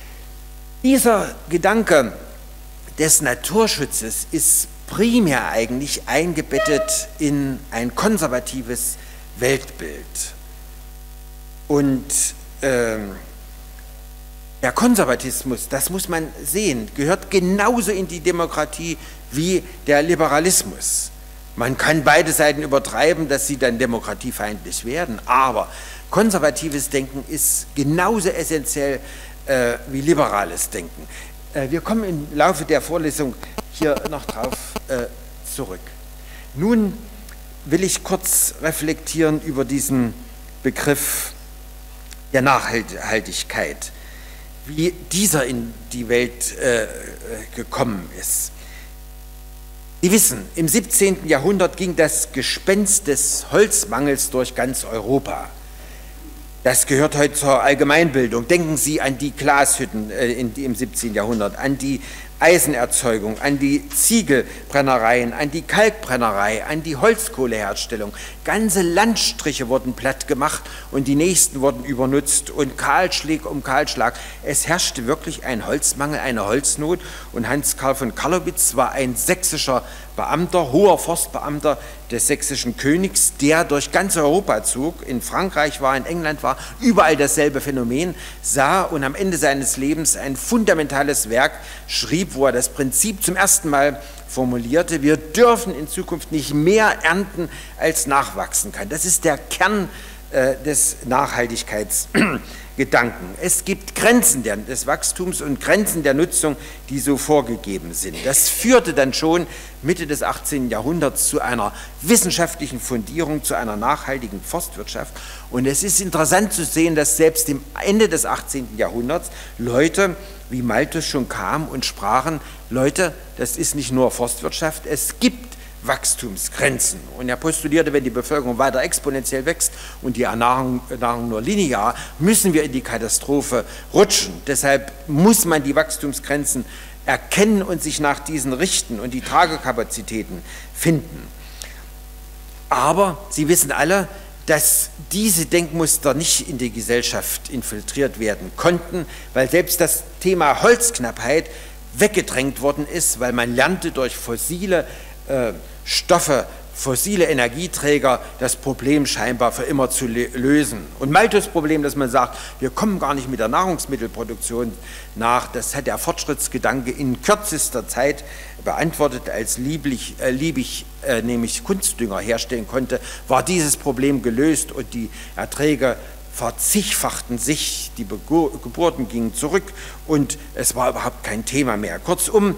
Dieser Gedanke des Naturschutzes ist primär eigentlich eingebettet in ein konservatives Weltbild. Und ähm, der Konservatismus, das muss man sehen, gehört genauso in die Demokratie wie der Liberalismus. Man kann beide Seiten übertreiben, dass sie dann demokratiefeindlich werden, aber konservatives Denken ist genauso essentiell äh, wie liberales Denken. Äh, wir kommen im Laufe der Vorlesung hier noch drauf äh, zurück. Nun will ich kurz reflektieren über diesen Begriff der Nachhaltigkeit, wie dieser in die Welt äh, gekommen ist. Sie wissen, im siebzehnten Jahrhundert ging das Gespenst des Holzmangels durch ganz Europa. Das gehört heute zur Allgemeinbildung. Denken Sie an die Glashütten äh, in, im siebzehnten Jahrhundert, an die Eisenerzeugung, an die Ziegelbrennereien, an die Kalkbrennerei, an die Holzkohleherstellung. Ganze Landstriche wurden platt gemacht und die nächsten wurden übernutzt und Kahlschlag um Kahlschlag. Es herrschte wirklich ein Holzmangel, eine Holznot und Hans Karl von Carlowitz war ein sächsischer Beamter, hoher Forstbeamter des sächsischen Königs, der durch ganz Europa zog, in Frankreich war, in England war, überall dasselbe Phänomen sah und am Ende seines Lebens ein fundamentales Werk schrieb, wo er das Prinzip zum ersten Mal formulierte: Wir dürfen in Zukunft nicht mehr ernten, als nachwachsen kann. Das ist der Kern äh, des Nachhaltigkeitsgedanken. Es gibt Grenzen der, des Wachstums und Grenzen der Nutzung, die so vorgegeben sind. Das führte dann schon Mitte des achtzehnten Jahrhunderts zu einer wissenschaftlichen Fundierung, zu einer nachhaltigen Forstwirtschaft. Und es ist interessant zu sehen, dass selbst im Ende des achtzehnten Jahrhunderts Leute wie Malthus schon kamen und sprachen: Leute, das ist nicht nur Forstwirtschaft, es gibt Wachstumsgrenzen. Und er postulierte, wenn die Bevölkerung weiter exponentiell wächst und die Ernährung, Ernährung nur linear, müssen wir in die Katastrophe rutschen. Deshalb muss man die Wachstumsgrenzen erkennen und sich nach diesen richten und die Tragekapazitäten finden. Aber Sie wissen alle, dass diese Denkmuster nicht in die Gesellschaft infiltriert werden konnten, weil selbst das Thema Holzknappheit weggedrängt worden ist, weil man lernte durch fossile äh, Stoffe, fossile Energieträger das Problem scheinbar für immer zu lösen. Und Malthus' Problem, dass man sagt, wir kommen gar nicht mit der Nahrungsmittelproduktion nach, das hat der Fortschrittsgedanke in kürzester Zeit beantwortet, als lieblich, äh, liebig äh, nämlich Kunstdünger herstellen konnte, war dieses Problem gelöst und die Erträge verzigfachten sich, die Geburten gingen zurück und es war überhaupt kein Thema mehr. Kurzum,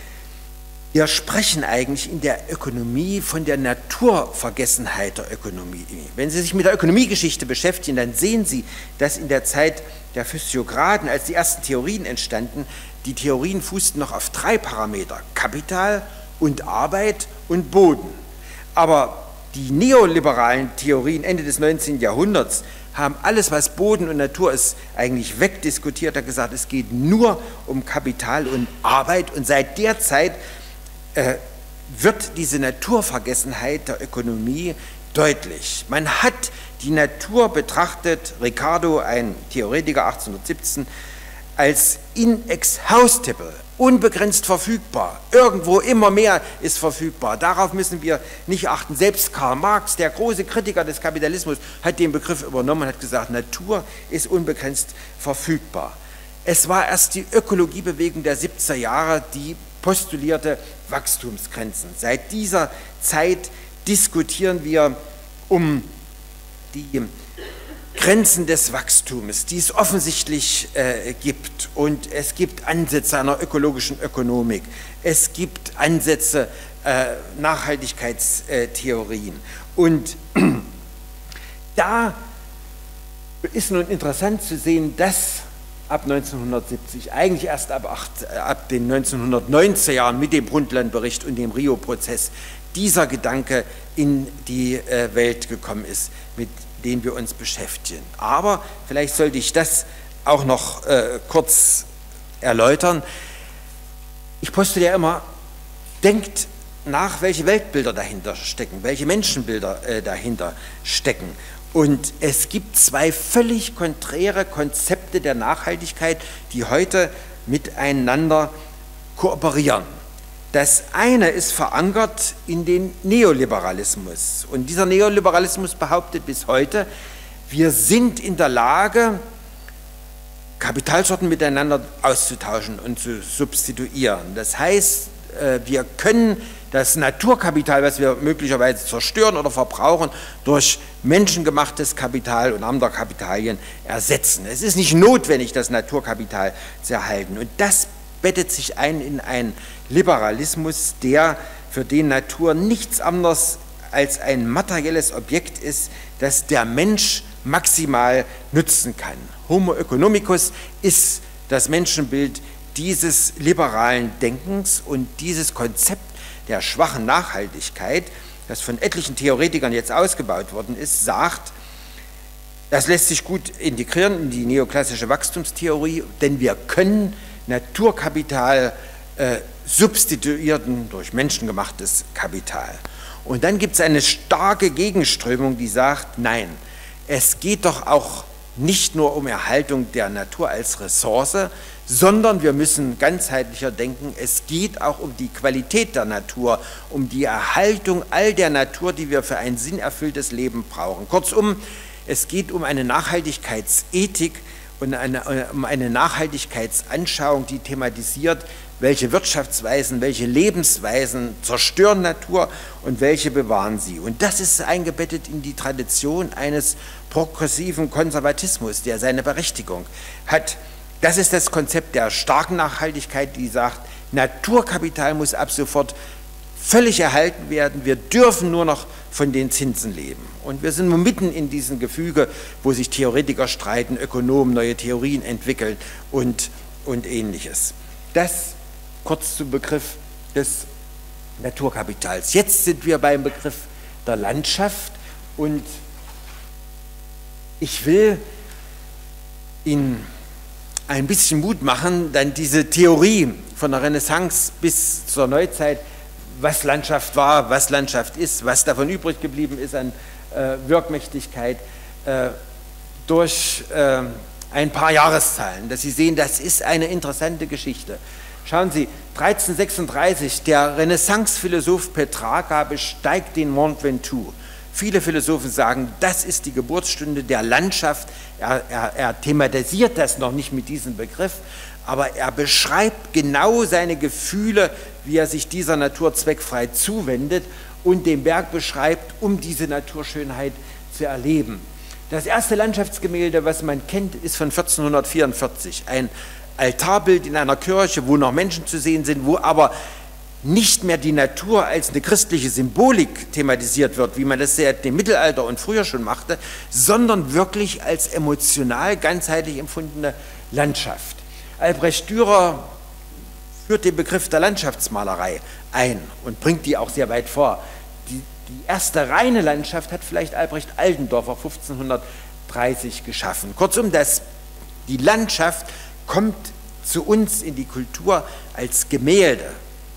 wir sprechen eigentlich in der Ökonomie von der Naturvergessenheit der Ökonomie. Wenn Sie sich mit der Ökonomiegeschichte beschäftigen, dann sehen Sie, dass in der Zeit der Physiokraten, als die ersten Theorien entstanden, die Theorien fußten noch auf drei Parameter: Kapital und Arbeit und Boden. Aber die neoliberalen Theorien Ende des neunzehnten Jahrhunderts haben alles, was Boden und Natur ist, eigentlich wegdiskutiert, hat gesagt, es geht nur um Kapital und Arbeit. Und seit der Zeit äh, wird diese Naturvergessenheit der Ökonomie deutlich. Man hat die Natur betrachtet, Ricardo, ein Theoretiker achtzehnhundertsiebzehn, als inexhaustible, unbegrenzt verfügbar. Irgendwo immer mehr ist verfügbar. Darauf müssen wir nicht achten. Selbst Karl Marx, der große Kritiker des Kapitalismus, hat den Begriff übernommen und hat gesagt, Natur ist unbegrenzt verfügbar. Es war erst die Ökologiebewegung der siebziger Jahre, die postulierte Wachstumsgrenzen. Seit dieser Zeit diskutieren wir um die Grenzen des Wachstums, die es offensichtlich äh, gibt. Und es gibt Ansätze einer ökologischen Ökonomik. Es gibt Ansätze äh, Nachhaltigkeitstheorien. Und da ist nun interessant zu sehen, dass ab neunzehnhundertsiebzig, eigentlich erst ab, acht, ab den neunzehnhundertneunziger Jahren mit dem Brundtland-Bericht und dem Rio-Prozess, dieser Gedanke in die äh, Welt gekommen ist, mit dem wir uns beschäftigen. Aber vielleicht sollte ich das auch noch äh, kurz erläutern. Ich postuliere immer, denkt nach, welche Weltbilder dahinter stecken, welche Menschenbilder äh, dahinter stecken. Und es gibt zwei völlig konträre Konzepte der Nachhaltigkeit, die heute miteinander kooperieren. Das eine ist verankert in den Neoliberalismus. Und dieser Neoliberalismus behauptet bis heute, wir sind in der Lage, Kapitalsorten miteinander auszutauschen und zu substituieren. Das heißt, wir können das Naturkapital, was wir möglicherweise zerstören oder verbrauchen, durch menschengemachtes Kapital und andere Kapitalien ersetzen. Es ist nicht notwendig, das Naturkapital zu erhalten. Und das bettet sich ein in einen Liberalismus, der für den Natur nichts anderes als ein materielles Objekt ist, das der Mensch maximal nutzen kann. Homo economicus ist das Menschenbild dieses liberalen Denkens, und dieses Konzept der schwachen Nachhaltigkeit, das von etlichen Theoretikern jetzt ausgebaut worden ist, sagt, das lässt sich gut integrieren in die neoklassische Wachstumstheorie, denn wir können Naturkapital äh, substituieren durch menschengemachtes Kapital. Und dann gibt es eine starke Gegenströmung, die sagt, nein, es geht doch auch nicht nur um Erhaltung der Natur als Ressource, sondern wir müssen ganzheitlicher denken. Es geht auch um die Qualität der Natur, um die Erhaltung all der Natur, die wir für ein sinnerfülltes Leben brauchen. Kurzum, es geht um eine Nachhaltigkeitsethik und eine, um eine Nachhaltigkeitsanschauung, die thematisiert, welche Wirtschaftsweisen, welche Lebensweisen zerstören Natur und welche bewahren sie. Und das ist eingebettet in die Tradition eines progressiven Konservatismus, der seine Berechtigung hat. Das ist das Konzept der starken Nachhaltigkeit, die sagt, Naturkapital muss ab sofort völlig erhalten werden, wir dürfen nur noch von den Zinsen leben. Und wir sind mitten in diesem Gefüge, wo sich Theoretiker streiten, Ökonomen neue Theorien entwickeln und, und Ähnliches. Das kurz zum Begriff des Naturkapitals. Jetzt sind wir beim Begriff der Landschaft, und ich will Ihnen ein bisschen Mut machen, dann diese Theorie von der Renaissance bis zur Neuzeit, was Landschaft war, was Landschaft ist, was davon übrig geblieben ist an äh, Wirkmächtigkeit, äh, durch äh, ein paar Jahreszahlen, dass Sie sehen, das ist eine interessante Geschichte. Schauen Sie, dreizehnhundertsechsunddreißig, der Renaissance-Philosoph Petrarca besteigt den Mont Ventoux. Viele Philosophen sagen, das ist die Geburtsstunde der Landschaft. Er, er, er thematisiert das noch nicht mit diesem Begriff, aber er beschreibt genau seine Gefühle, wie er sich dieser Natur zweckfrei zuwendet und den Berg beschreibt, um diese Naturschönheit zu erleben. Das erste Landschaftsgemälde, was man kennt, ist von vierzehnhundertvierundvierzig. Ein Altarbild in einer Kirche, wo noch Menschen zu sehen sind, wo aber nicht mehr die Natur als eine christliche Symbolik thematisiert wird, wie man das seit dem Mittelalter und früher schon machte, sondern wirklich als emotional ganzheitlich empfundene Landschaft. Albrecht Dürer führt den Begriff der Landschaftsmalerei ein und bringt die auch sehr weit vor. Die, die erste reine Landschaft hat vielleicht Albrecht Aldendorfer fünfzehnhundertdreißig geschaffen. Kurzum, das, die Landschaft kommt zu uns in die Kultur als Gemälde,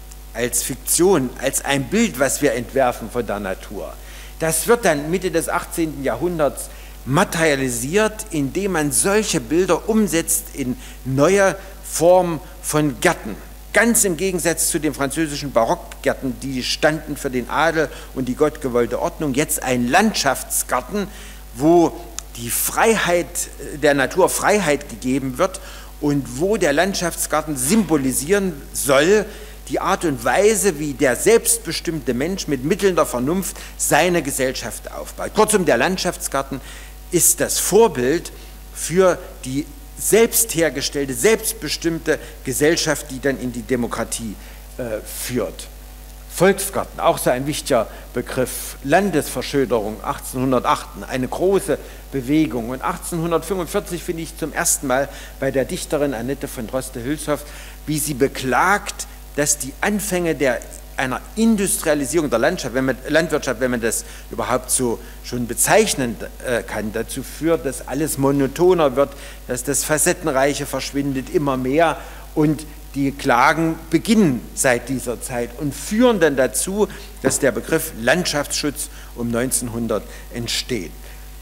als Fiktion, als ein Bild, was wir entwerfen von der Natur. Das wird dann Mitte des achtzehnten Jahrhunderts materialisiert, indem man solche Bilder umsetzt in neue Formen von Gärten. Ganz im Gegensatz zu den französischen Barockgärten, die standen für den Adel und die gottgewollte Ordnung, jetzt ein Landschaftsgarten, wo die Freiheit der Natur Freiheit gegeben wird und wo der Landschaftsgarten symbolisieren soll, die Art und Weise, wie der selbstbestimmte Mensch mit Mitteln der Vernunft seine Gesellschaft aufbaut. Kurzum, der Landschaftsgarten ist das Vorbild für die selbst hergestellte, selbstbestimmte Gesellschaft, die dann in die Demokratie äh, führt. Volksgarten, auch so ein wichtiger Begriff. Landesverschönerung, achtzehnhundertacht, eine große Bewegung. Und achtzehnhundertfünfundvierzig finde ich zum ersten Mal bei der Dichterin Annette von Droste-Hülshoff, wie sie beklagt, dass die Anfänge der einer Industrialisierung der Landschaft, wenn man, Landwirtschaft, wenn man das überhaupt so schon bezeichnen äh, kann, dazu führt, dass alles monotoner wird, dass das Facettenreiche verschwindet immer mehr und die Klagen beginnen seit dieser Zeit und führen dann dazu, dass der Begriff Landschaftsschutz um neunzehnhundert entsteht.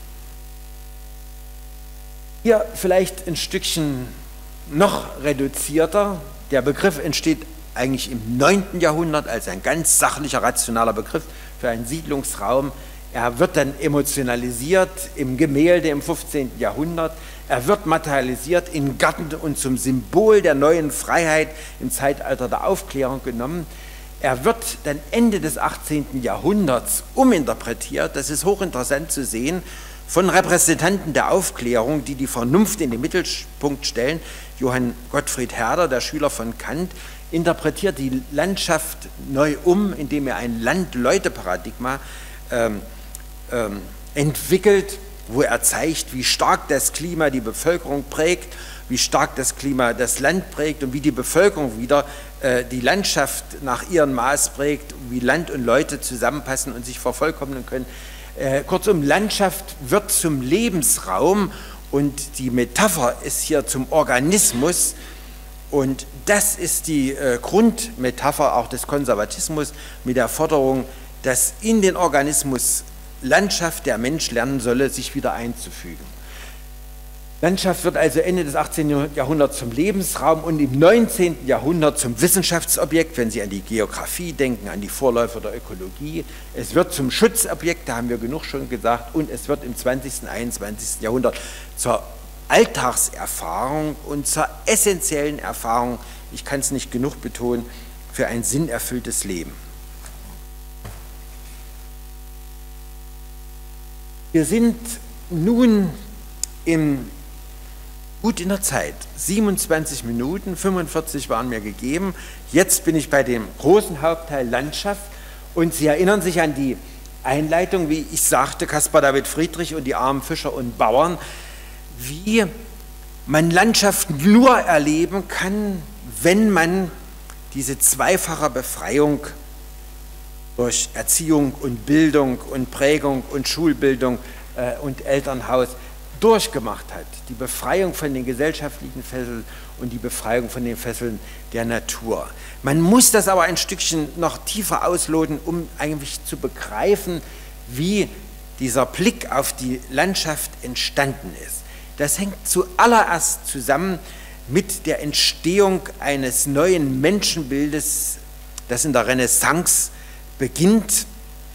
Hier vielleicht ein Stückchen noch reduzierter. Der Begriff entsteht eigentlich im neunten Jahrhundert als ein ganz sachlicher, rationaler Begriff für einen Siedlungsraum. Er wird dann emotionalisiert im Gemälde im fünfzehnten Jahrhundert. Er wird materialisiert in Gärten und zum Symbol der neuen Freiheit im Zeitalter der Aufklärung genommen. Er wird dann Ende des achtzehnten Jahrhunderts uminterpretiert. Das ist hochinteressant zu sehen, von Repräsentanten der Aufklärung, die die Vernunft in den Mittelpunkt stellen. Johann Gottfried Herder, der Schüler von Kant, interpretiert die Landschaft neu um, indem er ein Land-Leute-Paradigma ähm, ähm, entwickelt, wo er zeigt, wie stark das Klima die Bevölkerung prägt, wie stark das Klima das Land prägt und wie die Bevölkerung wieder äh, die Landschaft nach ihrem Maß prägt, wie Land und Leute zusammenpassen und sich vervollkommnen können. Äh, kurzum, Landschaft wird zum Lebensraum und die Metapher ist hier zum Organismus und das ist die äh, Grundmetapher auch des Konservatismus mit der Forderung, dass in den Organismus Landschaft der Mensch lernen solle, sich wieder einzufügen. Landschaft wird also Ende des achtzehnten Jahrhunderts zum Lebensraum und im neunzehnten Jahrhundert zum Wissenschaftsobjekt, wenn Sie an die Geografie denken, an die Vorläufer der Ökologie. Es wird zum Schutzobjekt, da haben wir genug schon gesagt, und es wird im zwanzigsten, einundzwanzigsten Jahrhundert zur Alltagserfahrung und zur essentiellen Erfahrung, ich kann es nicht genug betonen, für ein sinnerfülltes Leben. Wir sind nun im, gut in der Zeit, siebenundzwanzig Minuten, fünfundvierzig waren mir gegeben. Jetzt bin ich bei dem großen Hauptteil Landschaft und Sie erinnern sich an die Einleitung, wie ich sagte, Caspar David Friedrich und die armen Fischer und Bauern, wie man Landschaft nur erleben kann, wenn man diese zweifache Befreiung durch Erziehung und Bildung und Prägung und Schulbildung äh, und Elternhaus durchgemacht hat. Die Befreiung von den gesellschaftlichen Fesseln und die Befreiung von den Fesseln der Natur. Man muss das aber ein Stückchen noch tiefer ausloten, um eigentlich zu begreifen, wie dieser Blick auf die Landschaft entstanden ist. Das hängt zuallererst zusammen mit der Entstehung eines neuen Menschenbildes, das in der Renaissance beginnt.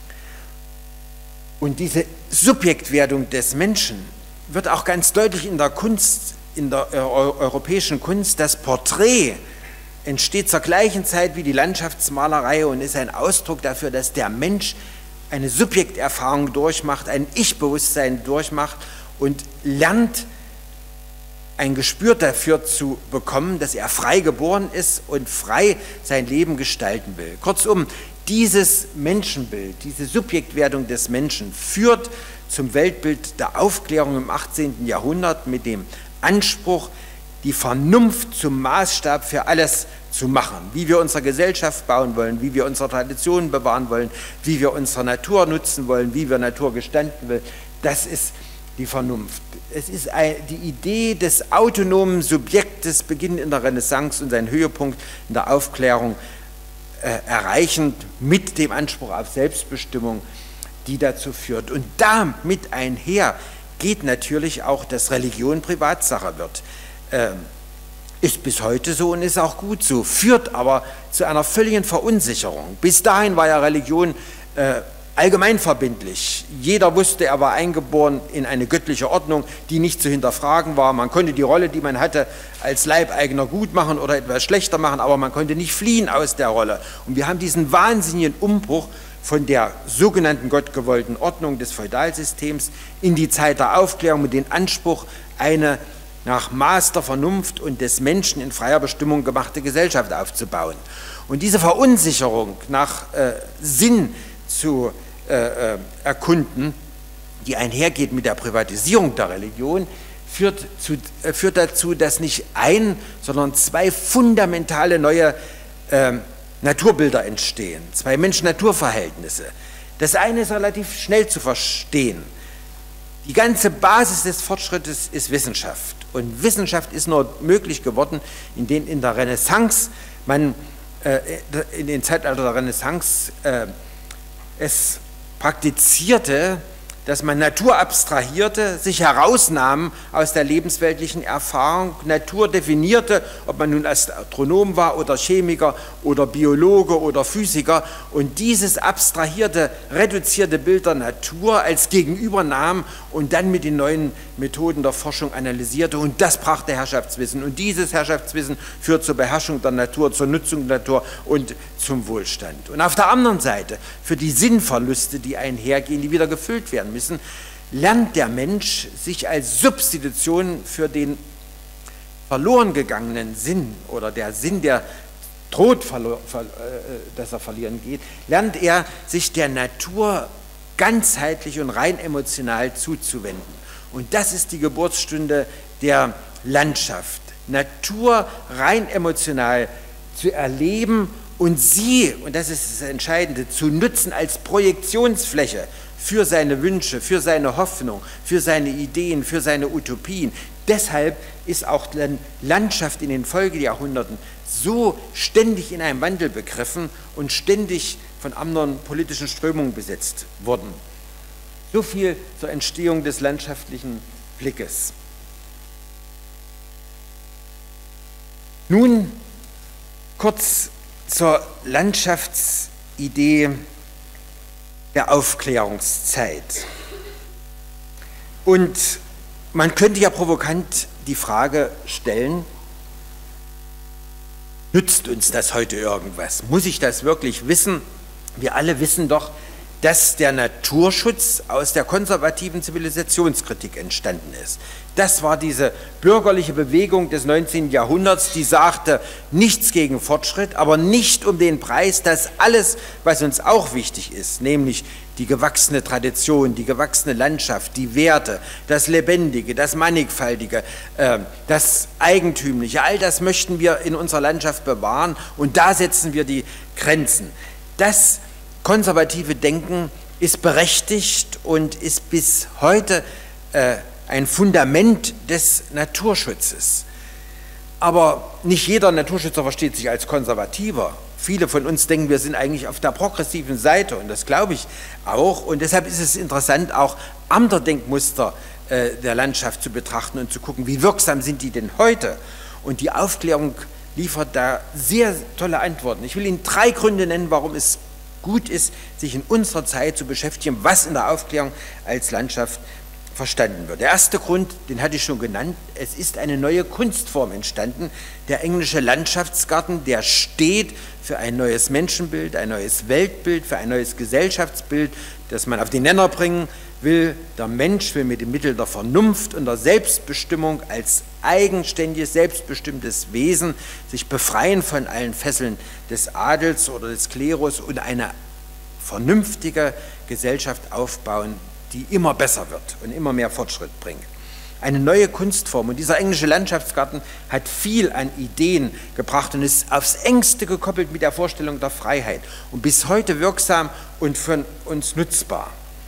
Und diese Subjektwerdung des Menschen wird auch ganz deutlich in der Kunst, in der äh, europäischen Kunst. Das Porträt entsteht zur gleichen Zeit wie die Landschaftsmalerei und ist ein Ausdruck dafür, dass der Mensch eine Subjekterfahrung durchmacht, ein Ich-Bewusstsein durchmacht und lernt, ein Gespür dafür zu bekommen, dass er frei geboren ist und frei sein Leben gestalten will. Kurzum, dieses Menschenbild, diese Subjektwerdung des Menschen führt zum Weltbild der Aufklärung im achtzehnten Jahrhundert mit dem Anspruch, die Vernunft zum Maßstab für alles zu machen, wie wir unsere Gesellschaft bauen wollen, wie wir unsere Traditionen bewahren wollen, wie wir unsere Natur nutzen wollen, wie wir Natur gestalten wollen. Das ist die Vernunft. Es ist die Idee des autonomen Subjektes, beginnend in der Renaissance und seinen Höhepunkt in der Aufklärung äh, erreichend mit dem Anspruch auf Selbstbestimmung, die dazu führt. Und damit einher geht natürlich auch, dass Religion Privatsache wird. Ähm, ist bis heute so und ist auch gut so, führt aber zu einer völligen Verunsicherung. Bis dahin war ja Religion äh, allgemeinverbindlich. Jeder wusste, er war eingeboren in eine göttliche Ordnung, die nicht zu hinterfragen war. Man konnte die Rolle, die man hatte, als Leibeigener gut machen oder etwas schlechter machen, aber man konnte nicht fliehen aus der Rolle. Und wir haben diesen wahnsinnigen Umbruch von der sogenannten gottgewollten Ordnung des Feudalsystems in die Zeit der Aufklärung mit dem Anspruch, eine nach Maß der Vernunft und des Menschen in freier Bestimmung gemachte Gesellschaft aufzubauen. Und diese Verunsicherung nach äh, Sinn zu äh, äh, erkunden, die einhergeht mit der Privatisierung der Religion, führt, zu, äh, führt dazu, dass nicht ein, sondern zwei fundamentale neue äh, Naturbilder entstehen, zwei Mensch-Natur-Verhältnisse. Das eine ist relativ schnell zu verstehen. Die ganze Basis des Fortschrittes ist Wissenschaft. Und Wissenschaft ist nur möglich geworden, indem in der Renaissance, man, äh, in den Zeitalter der Renaissance, äh, es praktizierte, dass man Natur abstrahierte, sich herausnahm aus der lebensweltlichen Erfahrung, Natur definierte, ob man nun Astronom war oder Chemiker oder Biologe oder Physiker, und dieses abstrahierte, reduzierte Bild der Natur als Gegenüber nahm und dann mit den neuen Methoden der Forschung analysierte, und das brachte Herrschaftswissen, und dieses Herrschaftswissen führt zur Beherrschung der Natur, zur Nutzung der Natur und zum Wohlstand. Und auf der anderen Seite, für die Sinnverluste, die einhergehen, die wieder gefüllt werden müssen, lernt der Mensch sich als Substitution für den verloren gegangenen Sinn oder der Sinn, der droht, dass er verlieren geht, lernt er sich der Natur ganzheitlich und rein emotional zuzuwenden. Und das ist die Geburtsstunde der Landschaft. Natur rein emotional zu erleben und sie, und das ist das Entscheidende, zu nutzen als Projektionsfläche für seine Wünsche, für seine Hoffnung, für seine Ideen, für seine Utopien. Deshalb ist auch die Landschaft in den Folgejahrhunderten so ständig in einem Wandel begriffen und ständig von anderen politischen Strömungen besetzt worden. So viel zur Entstehung des landschaftlichen Blickes. Nun kurz zur Landschaftsidee der Aufklärungszeit. Und man könnte ja provokant die Frage stellen, nützt uns das heute irgendwas? Muss ich das wirklich wissen? Wir alle wissen doch, dass der Naturschutz aus der konservativen Zivilisationskritik entstanden ist. Das war diese bürgerliche Bewegung des neunzehnten Jahrhunderts, die sagte, nichts gegen Fortschritt, aber nicht um den Preis, dass alles, was uns auch wichtig ist, nämlich die gewachsene Tradition, die gewachsene Landschaft, die Werte, das Lebendige, das Mannigfaltige, äh, das Eigentümliche, all das möchten wir in unserer Landschaft bewahren, und da setzen wir die Grenzen. Das konservative Denken ist berechtigt und ist bis heute äh, ein Fundament des Naturschutzes. Aber nicht jeder Naturschützer versteht sich als Konservativer. Viele von uns denken, wir sind eigentlich auf der progressiven Seite, und das glaube ich auch. Und deshalb ist es interessant, auch andere Denkmuster äh, der Landschaft zu betrachten und zu gucken, wie wirksam sind die denn heute. Und die Aufklärung liefert da sehr tolle Antworten. Ich will Ihnen drei Gründe nennen, warum es gut ist, sich in unserer Zeit zu beschäftigen, was in der Aufklärung als Landschaft verstanden wird. Der erste Grund, den hatte ich schon genannt, es ist eine neue Kunstform entstanden, der englische Landschaftsgarten, der steht für ein neues Menschenbild, ein neues Weltbild, für ein neues Gesellschaftsbild, das man auf den Nenner bringen will. Der Mensch will mit dem Mittel der Vernunft und der Selbstbestimmung als eigenständiges, selbstbestimmtes Wesen sich befreien von allen Fesseln des Adels oder des Klerus und eine vernünftige Gesellschaft aufbauen, die immer besser wird und immer mehr Fortschritt bringt. Eine neue Kunstform, und dieser englische Landschaftsgarten hat viel an Ideen gebracht und ist aufs Engste gekoppelt mit der Vorstellung der Freiheit und bis heute wirksam und für uns nutzbar.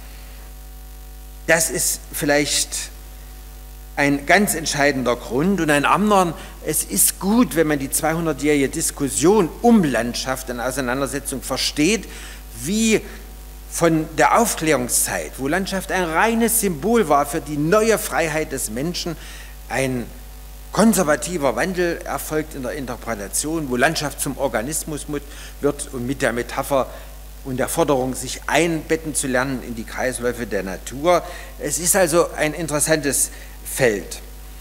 Das ist vielleicht ein ganz entscheidender Grund, und ein anderer, es ist gut, wenn man die zweihundertjährige Diskussion um Landschaft in Auseinandersetzung versteht, wie von der Aufklärungszeit, wo Landschaft ein reines Symbol war für die neue Freiheit des Menschen, ein konservativer Wandel erfolgt in der Interpretation, wo Landschaft zum Organismus wird und mit der Metapher und der Forderung, sich einbetten zu lernen in die Kreisläufe der Natur. Es ist also ein interessantes Feld.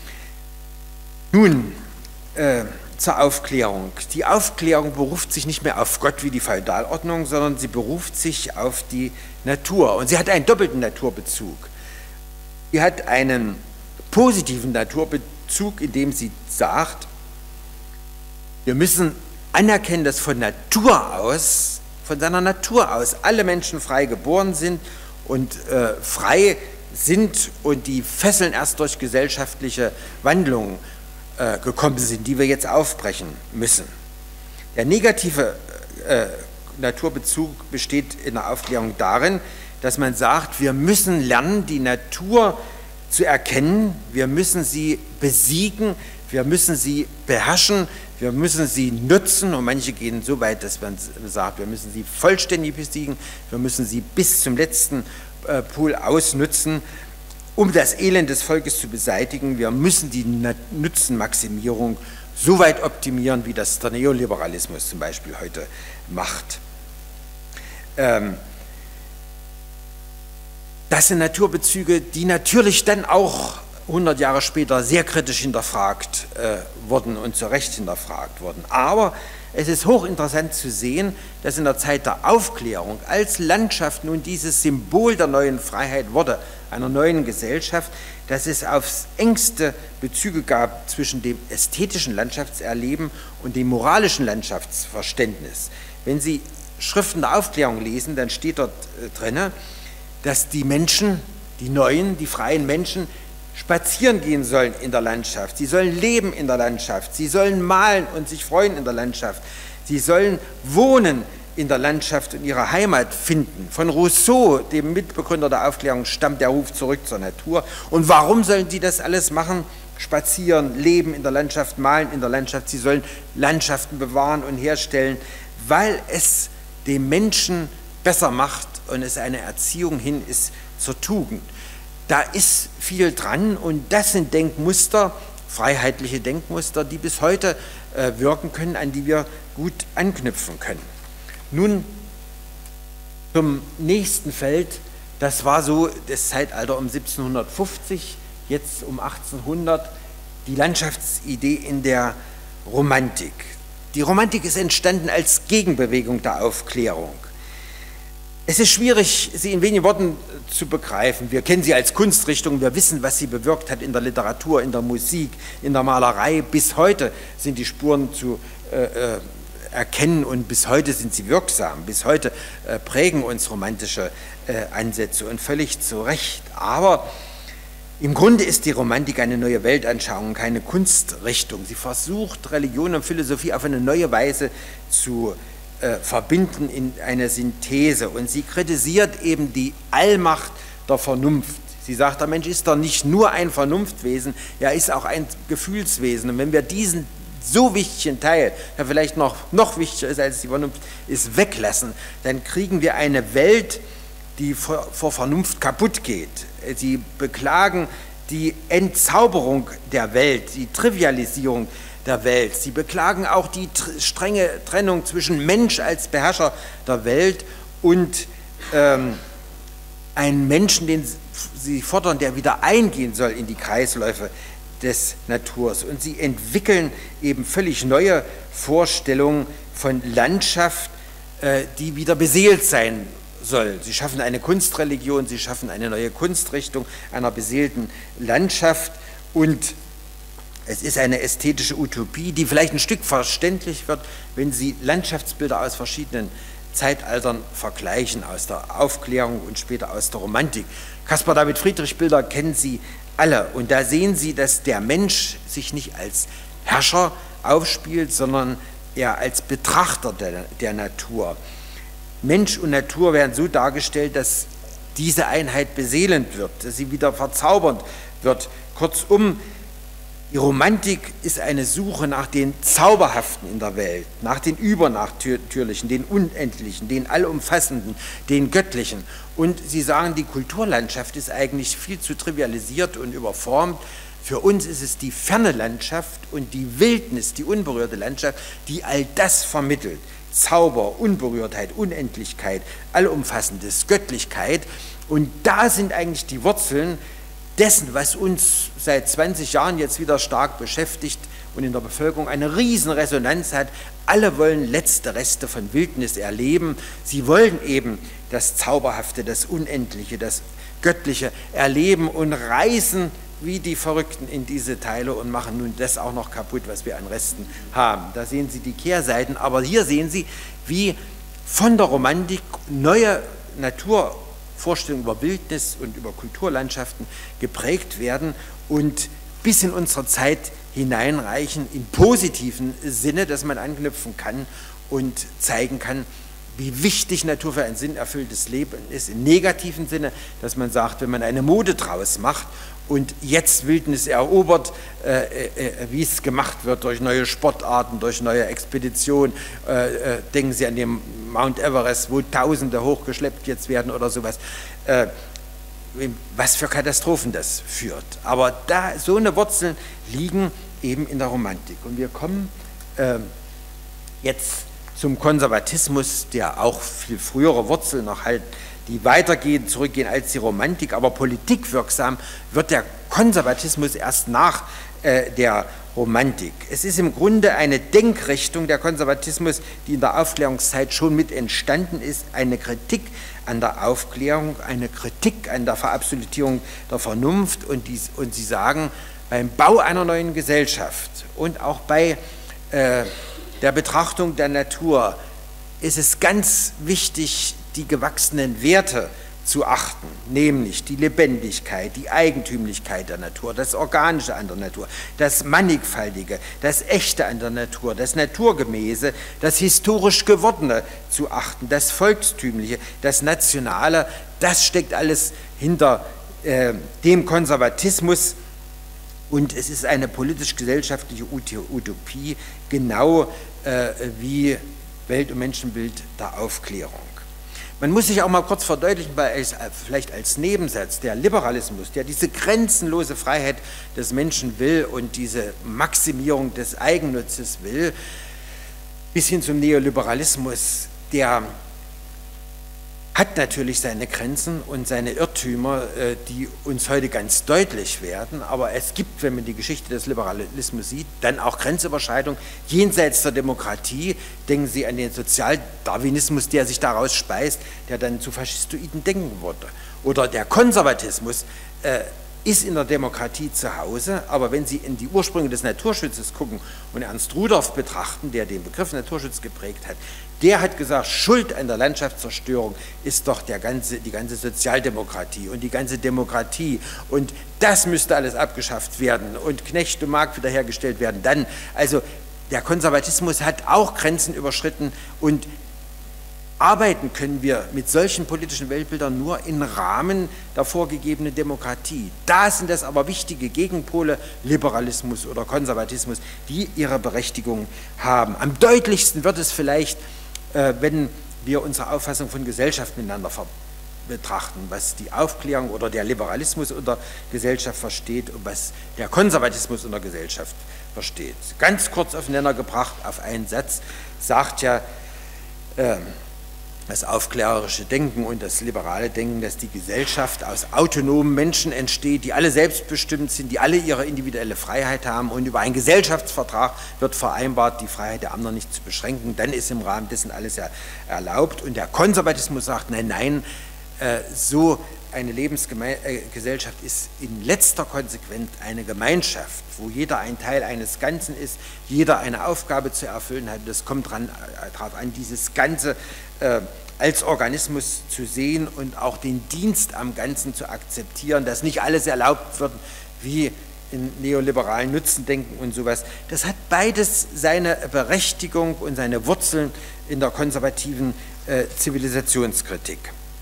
Nun, äh, zur Aufklärung. Die Aufklärung beruft sich nicht mehr auf Gott wie die Feudalordnung, sondern sie beruft sich auf die Natur. Und sie hat einen doppelten Naturbezug. Sie hat einen positiven Naturbezug, indem sie sagt, wir müssen anerkennen, dass von Natur aus, von seiner Natur aus, alle Menschen frei geboren sind und äh, frei sind und die Fesseln erst durch gesellschaftliche Wandlungen äh, gekommen sind, die wir jetzt aufbrechen müssen. Der negative äh, Naturbezug besteht in der Aufklärung darin, dass man sagt, wir müssen lernen, die Natur zu erkennen, wir müssen sie besiegen, wir müssen sie beherrschen, wir müssen sie nutzen, und manche gehen so weit, dass man sagt, wir müssen sie vollständig besiegen, wir müssen sie bis zum letzten äh, Pol ausnutzen, um das Elend des Volkes zu beseitigen. Wir müssen die Nutzenmaximierung so weit optimieren, wie das der Neoliberalismus zum Beispiel heute macht. Ähm, das sind Naturbezüge, die natürlich dann auch hundert Jahre später sehr kritisch hinterfragt äh, wurden und zu Recht hinterfragt wurden. Aber es ist hochinteressant zu sehen, dass in der Zeit der Aufklärung, als Landschaft nun dieses Symbol der neuen Freiheit wurde, einer neuen Gesellschaft, dass es aufs engste Bezüge gab zwischen dem ästhetischen Landschaftserleben und dem moralischen Landschaftsverständnis. Wenn Sie Schriften der Aufklärung lesen, dann steht dort äh, drin, dass die Menschen, die Neuen, die freien Menschen, spazieren gehen sollen in der Landschaft, sie sollen leben in der Landschaft, sie sollen malen und sich freuen in der Landschaft, sie sollen wohnen in der Landschaft und ihre Heimat finden. Von Rousseau, dem Mitbegründer der Aufklärung, stammt der Ruf zurück zur Natur. Und warum sollen die das alles machen? Spazieren, leben in der Landschaft, malen in der Landschaft, sie sollen Landschaften bewahren und herstellen, weil es dem Menschen besser macht und es eine Erziehung hin ist zur Tugend. Da ist viel dran, und das sind Denkmuster, freiheitliche Denkmuster, die bis heute äh, wirken können, an die wir gut anknüpfen können. Nun zum nächsten Feld, das war so das Zeitalter um siebzehnhundertfünfzig, jetzt um achtzehnhundert, die Landschaftsidee in der Romantik. Die Romantik ist entstanden als Gegenbewegung der Aufklärung. Es ist schwierig, sie in wenigen Worten zu begreifen. Wir kennen sie als Kunstrichtung, wir wissen, was sie bewirkt hat in der Literatur, in der Musik, in der Malerei. Bis heute sind die Spuren zu äh, erkennen, und bis heute sind sie wirksam. Bis heute äh, prägen uns romantische äh, Ansätze, und völlig zu Recht. Aber im Grunde ist die Romantik eine neue Weltanschauung, keine Kunstrichtung. Sie versucht, Religion und Philosophie auf eine neue Weise zu Äh, verbinden in eine Synthese, und sie kritisiert eben die Allmacht der Vernunft. Sie sagt, der Mensch ist doch nicht nur ein Vernunftwesen, er ist auch ein Gefühlswesen, und wenn wir diesen so wichtigen Teil, der vielleicht noch, noch wichtiger ist als die Vernunft, ist, weglassen, dann kriegen wir eine Welt, die vor, vor Vernunft kaputt geht. Sie beklagen die Entzauberung der Welt, die Trivialisierung der Welt. Sie beklagen auch die strenge Trennung zwischen Mensch als Beherrscher der Welt und ähm, einen Menschen, den sie fordern, der wieder eingehen soll in die Kreisläufe des Naturs. Und sie entwickeln eben völlig neue Vorstellungen von Landschaft, äh, die wieder beseelt sein soll. Sie schaffen eine Kunstreligion, sie schaffen eine neue Kunstrichtung einer beseelten Landschaft, und es ist eine ästhetische Utopie, die vielleicht ein Stück verständlich wird, wenn Sie Landschaftsbilder aus verschiedenen Zeitaltern vergleichen, aus der Aufklärung und später aus der Romantik. Caspar David Friedrich Bilder kennen Sie alle, und da sehen Sie, dass der Mensch sich nicht als Herrscher aufspielt, sondern eher als Betrachter der, der Natur. Mensch und Natur werden so dargestellt, dass diese Einheit beseelend wird, dass sie wieder verzaubernd wird. Kurzum, die Romantik ist eine Suche nach den Zauberhaften in der Welt, nach den Übernatürlichen, den Unendlichen, den Allumfassenden, den Göttlichen. Und sie sagen, die Kulturlandschaft ist eigentlich viel zu trivialisiert und überformt. Für uns ist es die ferne Landschaft und die Wildnis, die unberührte Landschaft, die all das vermittelt. Zauber, Unberührtheit, Unendlichkeit, Allumfassendes, Göttlichkeit. Und da sind eigentlich die Wurzeln dessen, was uns seit zwanzig Jahren jetzt wieder stark beschäftigt und in der Bevölkerung eine riesen Resonanz hat. Alle wollen letzte Reste von Wildnis erleben. Sie wollen eben das Zauberhafte, das Unendliche, das Göttliche erleben und reisen wie die Verrückten in diese Teile und machen nun das auch noch kaputt, was wir an Resten haben. Da sehen Sie die Kehrseiten, aber hier sehen Sie, wie von der Romantik neue Naturvorstellungen über Wildnis und über Kulturlandschaften geprägt werden und bis in unsere Zeit hineinreichen, im positiven Sinne, dass man anknüpfen kann und zeigen kann, wie wichtig Natur für ein sinnerfülltes Leben ist, im negativen Sinne, dass man sagt, wenn man eine Mode draus macht und jetzt Wildnis erobert, äh, äh, wie es gemacht wird durch neue Sportarten, durch neue Expeditionen, äh, äh, denken Sie an den Mount Everest, wo Tausende hochgeschleppt jetzt werden oder sowas, äh, was für Katastrophen das führt. Aber da so eine Wurzeln liegen eben in der Romantik. Und wir kommen äh, jetzt zum Konservatismus, der auch viel frühere Wurzeln noch halt, die weitergehen, zurückgehen als die Romantik, aber politikwirksam wird der Konservatismus erst nach äh, der Romantik. Es ist im Grunde eine Denkrichtung, der Konservatismus, die in der Aufklärungszeit schon mit entstanden ist, eine Kritik an der Aufklärung, eine Kritik an der Verabsolutierung der Vernunft und, dies, und sie sagen, beim Bau einer neuen Gesellschaft und auch bei äh, der Betrachtung der Natur ist es ganz wichtig, die gewachsenen Werte zu achten, nämlich die Lebendigkeit, die Eigentümlichkeit der Natur, das Organische an der Natur, das Mannigfaltige, das Echte an der Natur, das Naturgemäße, das historisch Gewordene zu achten, das Volkstümliche, das Nationale, das steckt alles hinter äh, dem Konservatismus. Und es ist eine politisch-gesellschaftliche Utopie, genau äh, wie Welt- und Menschenbild der Aufklärung. Man muss sich auch mal kurz verdeutlichen, weil es vielleicht als Nebensatz der Liberalismus, der diese grenzenlose Freiheit des Menschen will und diese Maximierung des Eigennutzes will, bis hin zum Neoliberalismus, der hat natürlich seine Grenzen und seine Irrtümer, die uns heute ganz deutlich werden, aber es gibt, wenn man die Geschichte des Liberalismus sieht, dann auch Grenzüberschreitung jenseits der Demokratie. Denken Sie an den Sozialdarwinismus, der sich daraus speist, der dann zu faschistoiden Denken wurde. Oder der Konservatismus äh, ist in der Demokratie zu Hause, aber wenn Sie in die Ursprünge des Naturschutzes gucken und Ernst Rudolph betrachten, der den Begriff Naturschutz geprägt hat, der hat gesagt, Schuld an der Landschaftszerstörung ist doch der ganze, die ganze Sozialdemokratie und die ganze Demokratie und das müsste alles abgeschafft werden und Knecht und Mark wiederhergestellt werden. Dann, also der Konservatismus hat auch Grenzen überschritten und arbeiten können wir mit solchen politischen Weltbildern nur im Rahmen der vorgegebenen Demokratie. Da sind das aber wichtige Gegenpole, Liberalismus oder Konservatismus, die ihre Berechtigung haben. Am deutlichsten wird es vielleicht, äh, wenn wir unsere Auffassung von Gesellschaft miteinander betrachten, was die Aufklärung oder der Liberalismus unter Gesellschaft versteht und was der Konservatismus unter Gesellschaft versteht. Ganz kurz auf den Nenner gebracht, auf einen Satz, sagt ja äh, das aufklärerische Denken und das liberale Denken, dass die Gesellschaft aus autonomen Menschen entsteht, die alle selbstbestimmt sind, die alle ihre individuelle Freiheit haben und über einen Gesellschaftsvertrag wird vereinbart, die Freiheit der anderen nicht zu beschränken, dann ist im Rahmen dessen alles erlaubt und der Konservatismus sagt, nein, nein, so eine Lebensgesellschaft ist in letzter Konsequenz eine Gemeinschaft, wo jeder ein Teil eines Ganzen ist, jeder eine Aufgabe zu erfüllen hat. Das kommt darauf an, dieses Ganze äh, als Organismus zu sehen und auch den Dienst am Ganzen zu akzeptieren, dass nicht alles erlaubt wird, wie in neoliberalen Nutzendenken und sowas. Das hat beides seine Berechtigung und seine Wurzeln in der konservativen äh, Zivilisationskritik.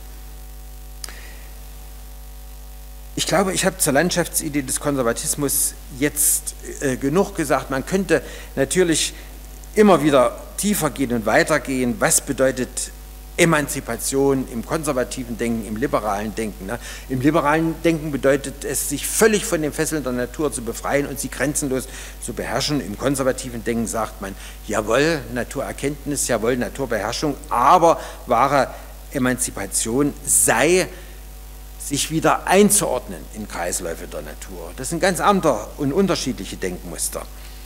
Ich glaube, ich habe zur Landschaftsidee des Konservatismus jetzt äh, genug gesagt. Man könnte natürlich immer wieder tiefer gehen und weitergehen. Was bedeutet Emanzipation im konservativen Denken, im liberalen Denken? Ne? Im liberalen Denken bedeutet es, sich völlig von den Fesseln der Natur zu befreien und sie grenzenlos zu beherrschen. Im konservativen Denken sagt man, jawohl, Naturerkenntnis, jawohl, Naturbeherrschung, aber wahre Emanzipation sei, sich wieder einzuordnen in Kreisläufe der Natur. Das sind ganz andere und unterschiedliche Denkmuster.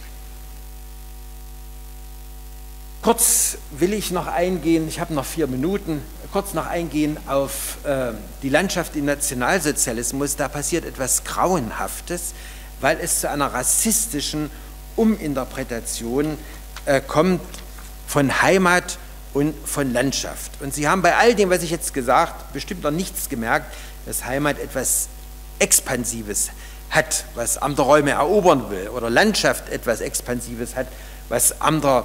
Kurz will ich noch eingehen, ich habe noch vier Minuten, kurz noch eingehen auf äh, die Landschaft im Nationalsozialismus. Da passiert etwas Grauenhaftes, weil es zu einer rassistischen Uminterpretation äh, kommt von Heimat und von Landschaft. Und Sie haben bei all dem, was ich jetzt gesagt, bestimmt noch nichts gemerkt, dass Heimat etwas Expansives hat, was andere Räume erobern will, oder Landschaft etwas Expansives hat, was andere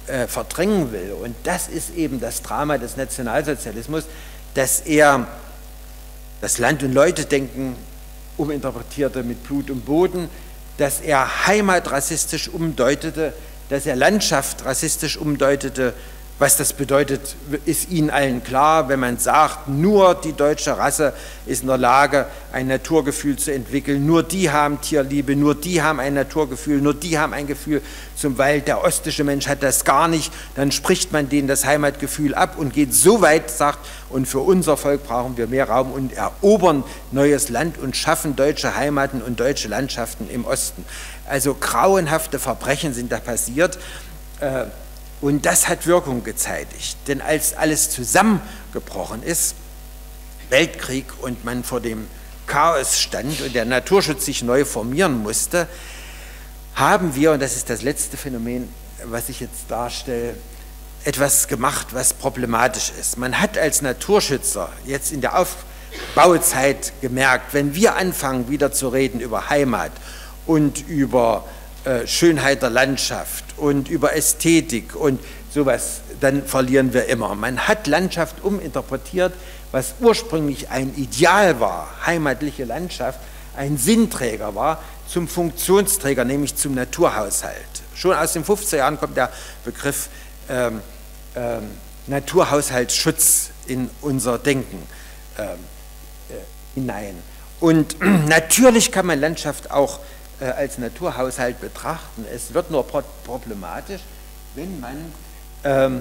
äh, verdrängen will. Und das ist eben das Drama des Nationalsozialismus, dass er das Land- und Leute-Denken uminterpretierte mit Blut und Boden, dass er Heimat rassistisch umdeutete, dass er Landschaft rassistisch umdeutete. Was das bedeutet, ist Ihnen allen klar, wenn man sagt, nur die deutsche Rasse ist in der Lage, ein Naturgefühl zu entwickeln, nur die haben Tierliebe, nur die haben ein Naturgefühl, nur die haben ein Gefühl zum Wald, der ostische Mensch hat das gar nicht, dann spricht man denen das Heimatgefühl ab und geht so weit, sagt, und für unser Volk brauchen wir mehr Raum und erobern neues Land und schaffen deutsche Heimaten und deutsche Landschaften im Osten. Also grauenhafte Verbrechen sind da passiert. Äh, Und das hat Wirkung gezeitigt, denn als alles zusammengebrochen ist, Weltkrieg und man vor dem Chaos stand und der Naturschutz sich neu formieren musste, haben wir, und das ist das letzte Phänomen, was ich jetzt darstelle, etwas gemacht, was problematisch ist. Man hat als Naturschützer jetzt in der Aufbauzeit gemerkt, wenn wir anfangen wieder zu reden über Heimat und über Schönheit der Landschaft und über Ästhetik und sowas, dann verlieren wir immer. Man hat Landschaft uminterpretiert, was ursprünglich ein Ideal war, heimatliche Landschaft, ein Sinnträger war, zum Funktionsträger, nämlich zum Naturhaushalt. Schon aus den fünfziger Jahren kommt der Begriff ähm, ähm, Naturhaushaltsschutz in unser Denken ähm, äh, hinein. Und natürlich kann man Landschaft auch als Naturhaushalt betrachten. Es wird nur problematisch, wenn man ähm,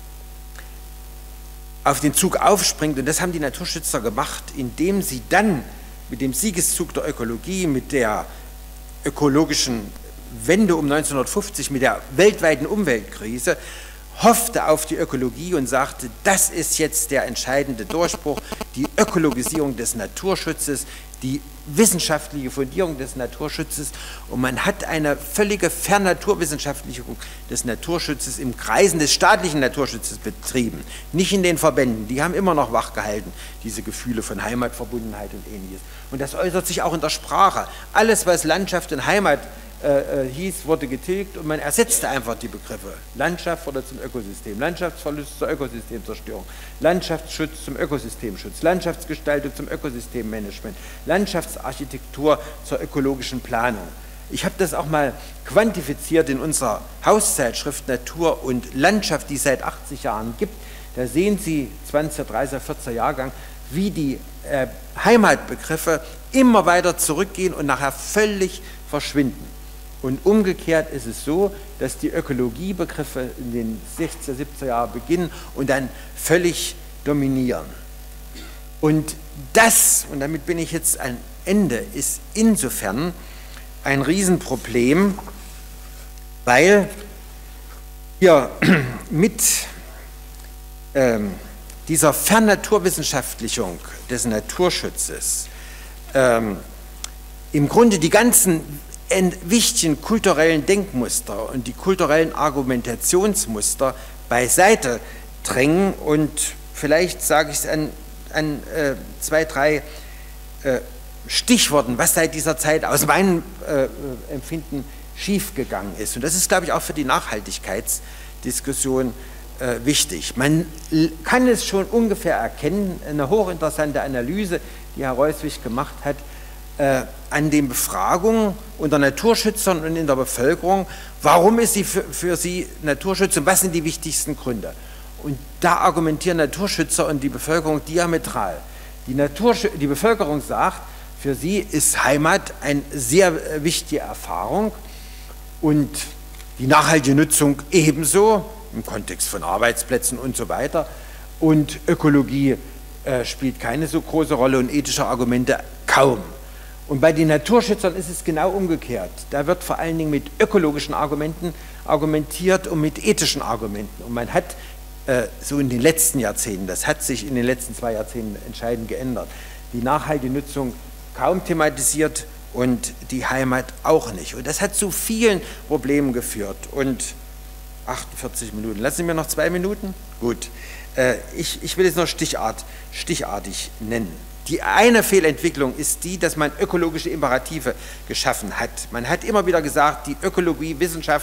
auf den Zug aufspringt, und das haben die Naturschützer gemacht, indem sie dann mit dem Siegeszug der Ökologie, mit der ökologischen Wende um neunzehnhundertfünfzig, mit der weltweiten Umweltkrise, hoffte auf die Ökologie und sagte, das ist jetzt der entscheidende Durchbruch, die Ökologisierung des Naturschutzes, die wissenschaftliche Fundierung des Naturschutzes, und man hat eine völlige Vernaturwissenschaftlichung des Naturschutzes im Kreisen des staatlichen Naturschutzes betrieben, nicht in den Verbänden, die haben immer noch wachgehalten, diese Gefühle von Heimatverbundenheit und Ähnliches. Und das äußert sich auch in der Sprache. Alles, was Landschaft und Heimat äh, hieß, wurde getilgt und man ersetzte einfach die Begriffe. Landschaft wurde zum Ökosystem, Landschaftsverlust zur Ökosystemzerstörung, Landschaftsschutz zum Ökosystemschutz, Landschaftsgestaltung zum Ökosystemmanagement, Landschaftsarchitektur zur ökologischen Planung. Ich habe das auch mal quantifiziert in unserer Hauszeitschrift Natur und Landschaft, die es seit achtzig Jahren gibt. Da sehen Sie, zwanziger, dreißiger, vierziger Jahrgang, wie die äh, Heimatbegriffe immer weiter zurückgehen und nachher völlig verschwinden. Und umgekehrt ist es so, dass die Ökologiebegriffe in den sechziger, siebziger Jahren beginnen und dann völlig dominieren. Und das, und damit bin ich jetzt am Ende, ist insofern ein Riesenproblem, weil wir mit ähm, dieser Vernaturwissenschaftlichung des Naturschutzes ähm, im Grunde die ganzen wichtigen kulturellen Denkmuster und die kulturellen Argumentationsmuster beiseite drängen, und vielleicht sage ich es an, an äh, zwei, drei äh, Stichworten, was seit dieser Zeit aus meinem äh, Empfinden schiefgegangen ist. Und das ist, glaube ich, auch für die Nachhaltigkeitsdiskussion äh, wichtig. Man kann es schon ungefähr erkennen, eine hochinteressante Analyse, die Herr Reuswig gemacht hat, Äh, an den Befragungen unter Naturschützern und in der Bevölkerung, warum ist sie für, für sie Naturschutz und was sind die wichtigsten Gründe? Und da argumentieren Naturschützer und die Bevölkerung diametral. Die, Natursch die Bevölkerung sagt, für sie ist Heimat eine sehr wichtige Erfahrung und die nachhaltige Nutzung ebenso, im Kontext von Arbeitsplätzen und so weiter, und Ökologie äh, spielt keine so große Rolle und ethische Argumente kaum. Und bei den Naturschützern ist es genau umgekehrt. Da wird vor allen Dingen mit ökologischen Argumenten argumentiert und mit ethischen Argumenten. Und man hat äh, so in den letzten Jahrzehnten, das hat sich in den letzten zwei Jahrzehnten entscheidend geändert, die nachhaltige Nutzung kaum thematisiert und die Heimat auch nicht. Und das hat zu vielen Problemen geführt. Und achtundvierzig Minuten, lassen Sie mir noch zwei Minuten? Gut. Äh, ich, ich will es noch Stichart, stichartig nennen. Die eine Fehlentwicklung ist die, dass man ökologische Imperative geschaffen hat. Man hat immer wieder gesagt, die Ökologie, Wissenschaft,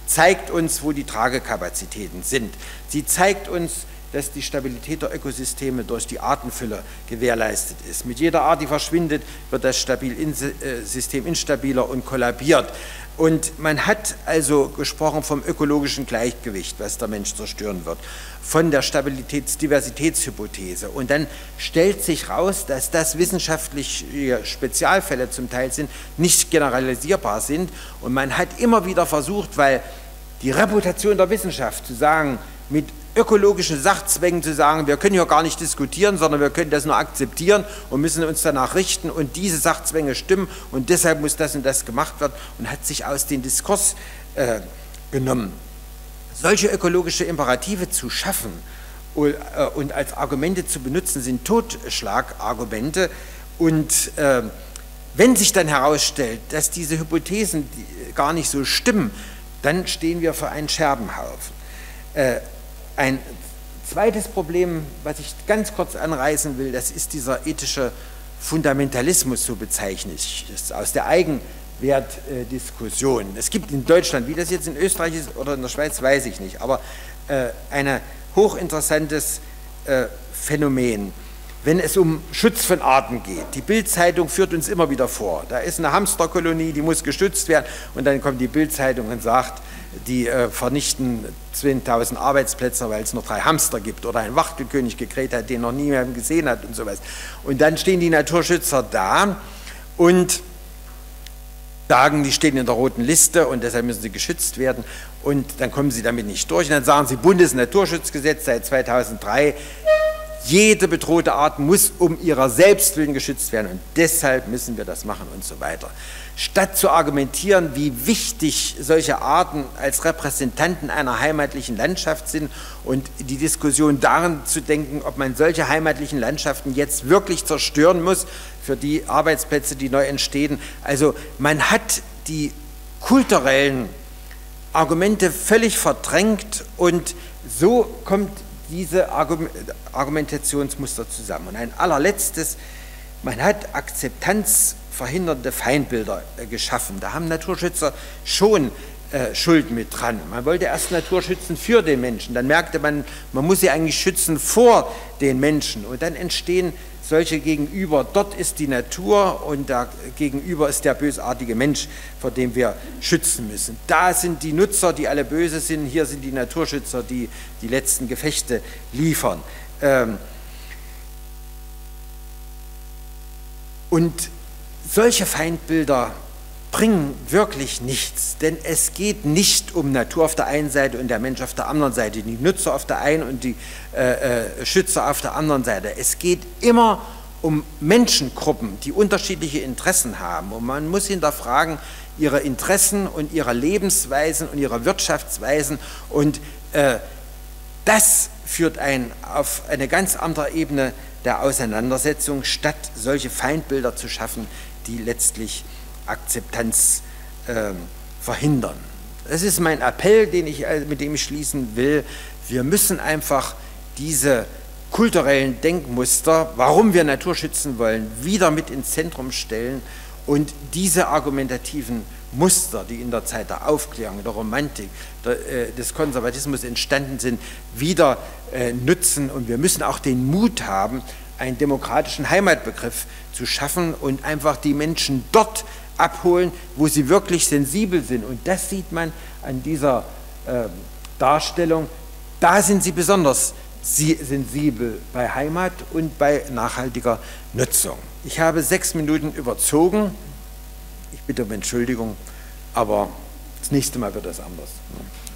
zeigt uns, wo die Tragekapazitäten sind. Sie zeigt uns, dass die Stabilität der Ökosysteme durch die Artenfülle gewährleistet ist. Mit jeder Art, die verschwindet, wird das System instabiler und kollabiert. Und man hat also gesprochen vom ökologischen Gleichgewicht, was der Mensch zerstören wird, von der Stabilitäts-Diversitätshypothese. Und dann stellt sich heraus, dass das wissenschaftliche Spezialfälle zum Teil sind, nicht generalisierbar sind. Und man hat immer wieder versucht, weil die Reputation der Wissenschaft zu sagen, mit ökologischen Sachzwängen zu sagen, wir können hier gar nicht diskutieren, sondern wir können das nur akzeptieren und müssen uns danach richten und diese Sachzwänge stimmen und deshalb muss das und das gemacht werden und hat sich aus dem Diskurs äh, genommen. Solche ökologische Imperative zu schaffen und, äh, und als Argumente zu benutzen, sind Totschlagargumente und äh, wenn sich dann herausstellt, dass diese Hypothesen gar nicht so stimmen, dann stehen wir vor einem Scherbenhaufen. Äh, Ein zweites Problem, was ich ganz kurz anreißen will, das ist dieser ethische Fundamentalismus, so bezeichne ich es, aus der Eigenwertdiskussion. Es gibt in Deutschland, wie das jetzt in Österreich ist oder in der Schweiz, weiß ich nicht, aber äh, ein hochinteressantes äh, Phänomen, wenn es um Schutz von Arten geht. Die Bild-Zeitung führt uns immer wieder vor, da ist eine Hamsterkolonie, die muss geschützt werden und dann kommt die Bild-Zeitung und sagt, die äh, vernichten zehntausend Arbeitsplätze, weil es noch drei Hamster gibt oder ein Wachtelkönig gekräht hat, den noch niemand gesehen hat und sowas. Und dann stehen die Naturschützer da und sagen, die stehen in der roten Liste und deshalb müssen sie geschützt werden und dann kommen sie damit nicht durch. Und dann sagen sie, Bundesnaturschutzgesetz seit zweitausenddrei, jede bedrohte Art muss um ihrer selbst willen geschützt werden und deshalb müssen wir das machen und so weiter. Statt zu argumentieren, wie wichtig solche Arten als Repräsentanten einer heimatlichen Landschaft sind und die Diskussion darin zu denken, ob man solche heimatlichen Landschaften jetzt wirklich zerstören muss für die Arbeitsplätze, die neu entstehen. Also man hat die kulturellen Argumente völlig verdrängt und so kommt diese Argumentationsmuster zusammen. Und ein allerletztes, man hat akzeptanzverhindernde Feindbilder äh, geschaffen. Da haben Naturschützer schon äh, Schuld mit dran. Man wollte erst Natur schützen für den Menschen, dann merkte man, man muss sie eigentlich schützen vor den Menschen und dann entstehen solche Gegenüber. Dort ist die Natur und da gegenüber ist der bösartige Mensch, vor dem wir schützen müssen. Da sind die Nutzer, die alle böse sind, hier sind die Naturschützer, die die letzten Gefechte liefern. Ähm und solche Feindbilder bringen wirklich nichts, denn es geht nicht um Natur auf der einen Seite und der Mensch auf der anderen Seite, die Nutzer auf der einen und die äh, äh, Schützer auf der anderen Seite. Es geht immer um Menschengruppen, die unterschiedliche Interessen haben und man muss hinterfragen ihre Interessen und ihre Lebensweisen und ihre Wirtschaftsweisen und äh, das führt einen auf eine ganz andere Ebene der Auseinandersetzung, statt solche Feindbilder zu schaffen, die letztlich Akzeptanz äh, verhindern. Das ist mein Appell, den ich, mit dem ich schließen will. Wir müssen einfach diese kulturellen Denkmuster, warum wir Natur schützen wollen, wieder mit ins Zentrum stellen und diese argumentativen Muster, die in der Zeit der Aufklärung, der Romantik, der, äh, des Konservatismus entstanden sind, wieder äh, nutzen. Und wir müssen auch den Mut haben, einen demokratischen Heimatbegriff zu schaffen und einfach die Menschen dort abholen, wo sie wirklich sensibel sind. Und das sieht man an dieser äh, Darstellung. Da sind sie besonders sensibel bei Heimat und bei nachhaltiger Nutzung. Ich habe sechs Minuten überzogen. Ich bitte um Entschuldigung, aber das nächste Mal wird das anders.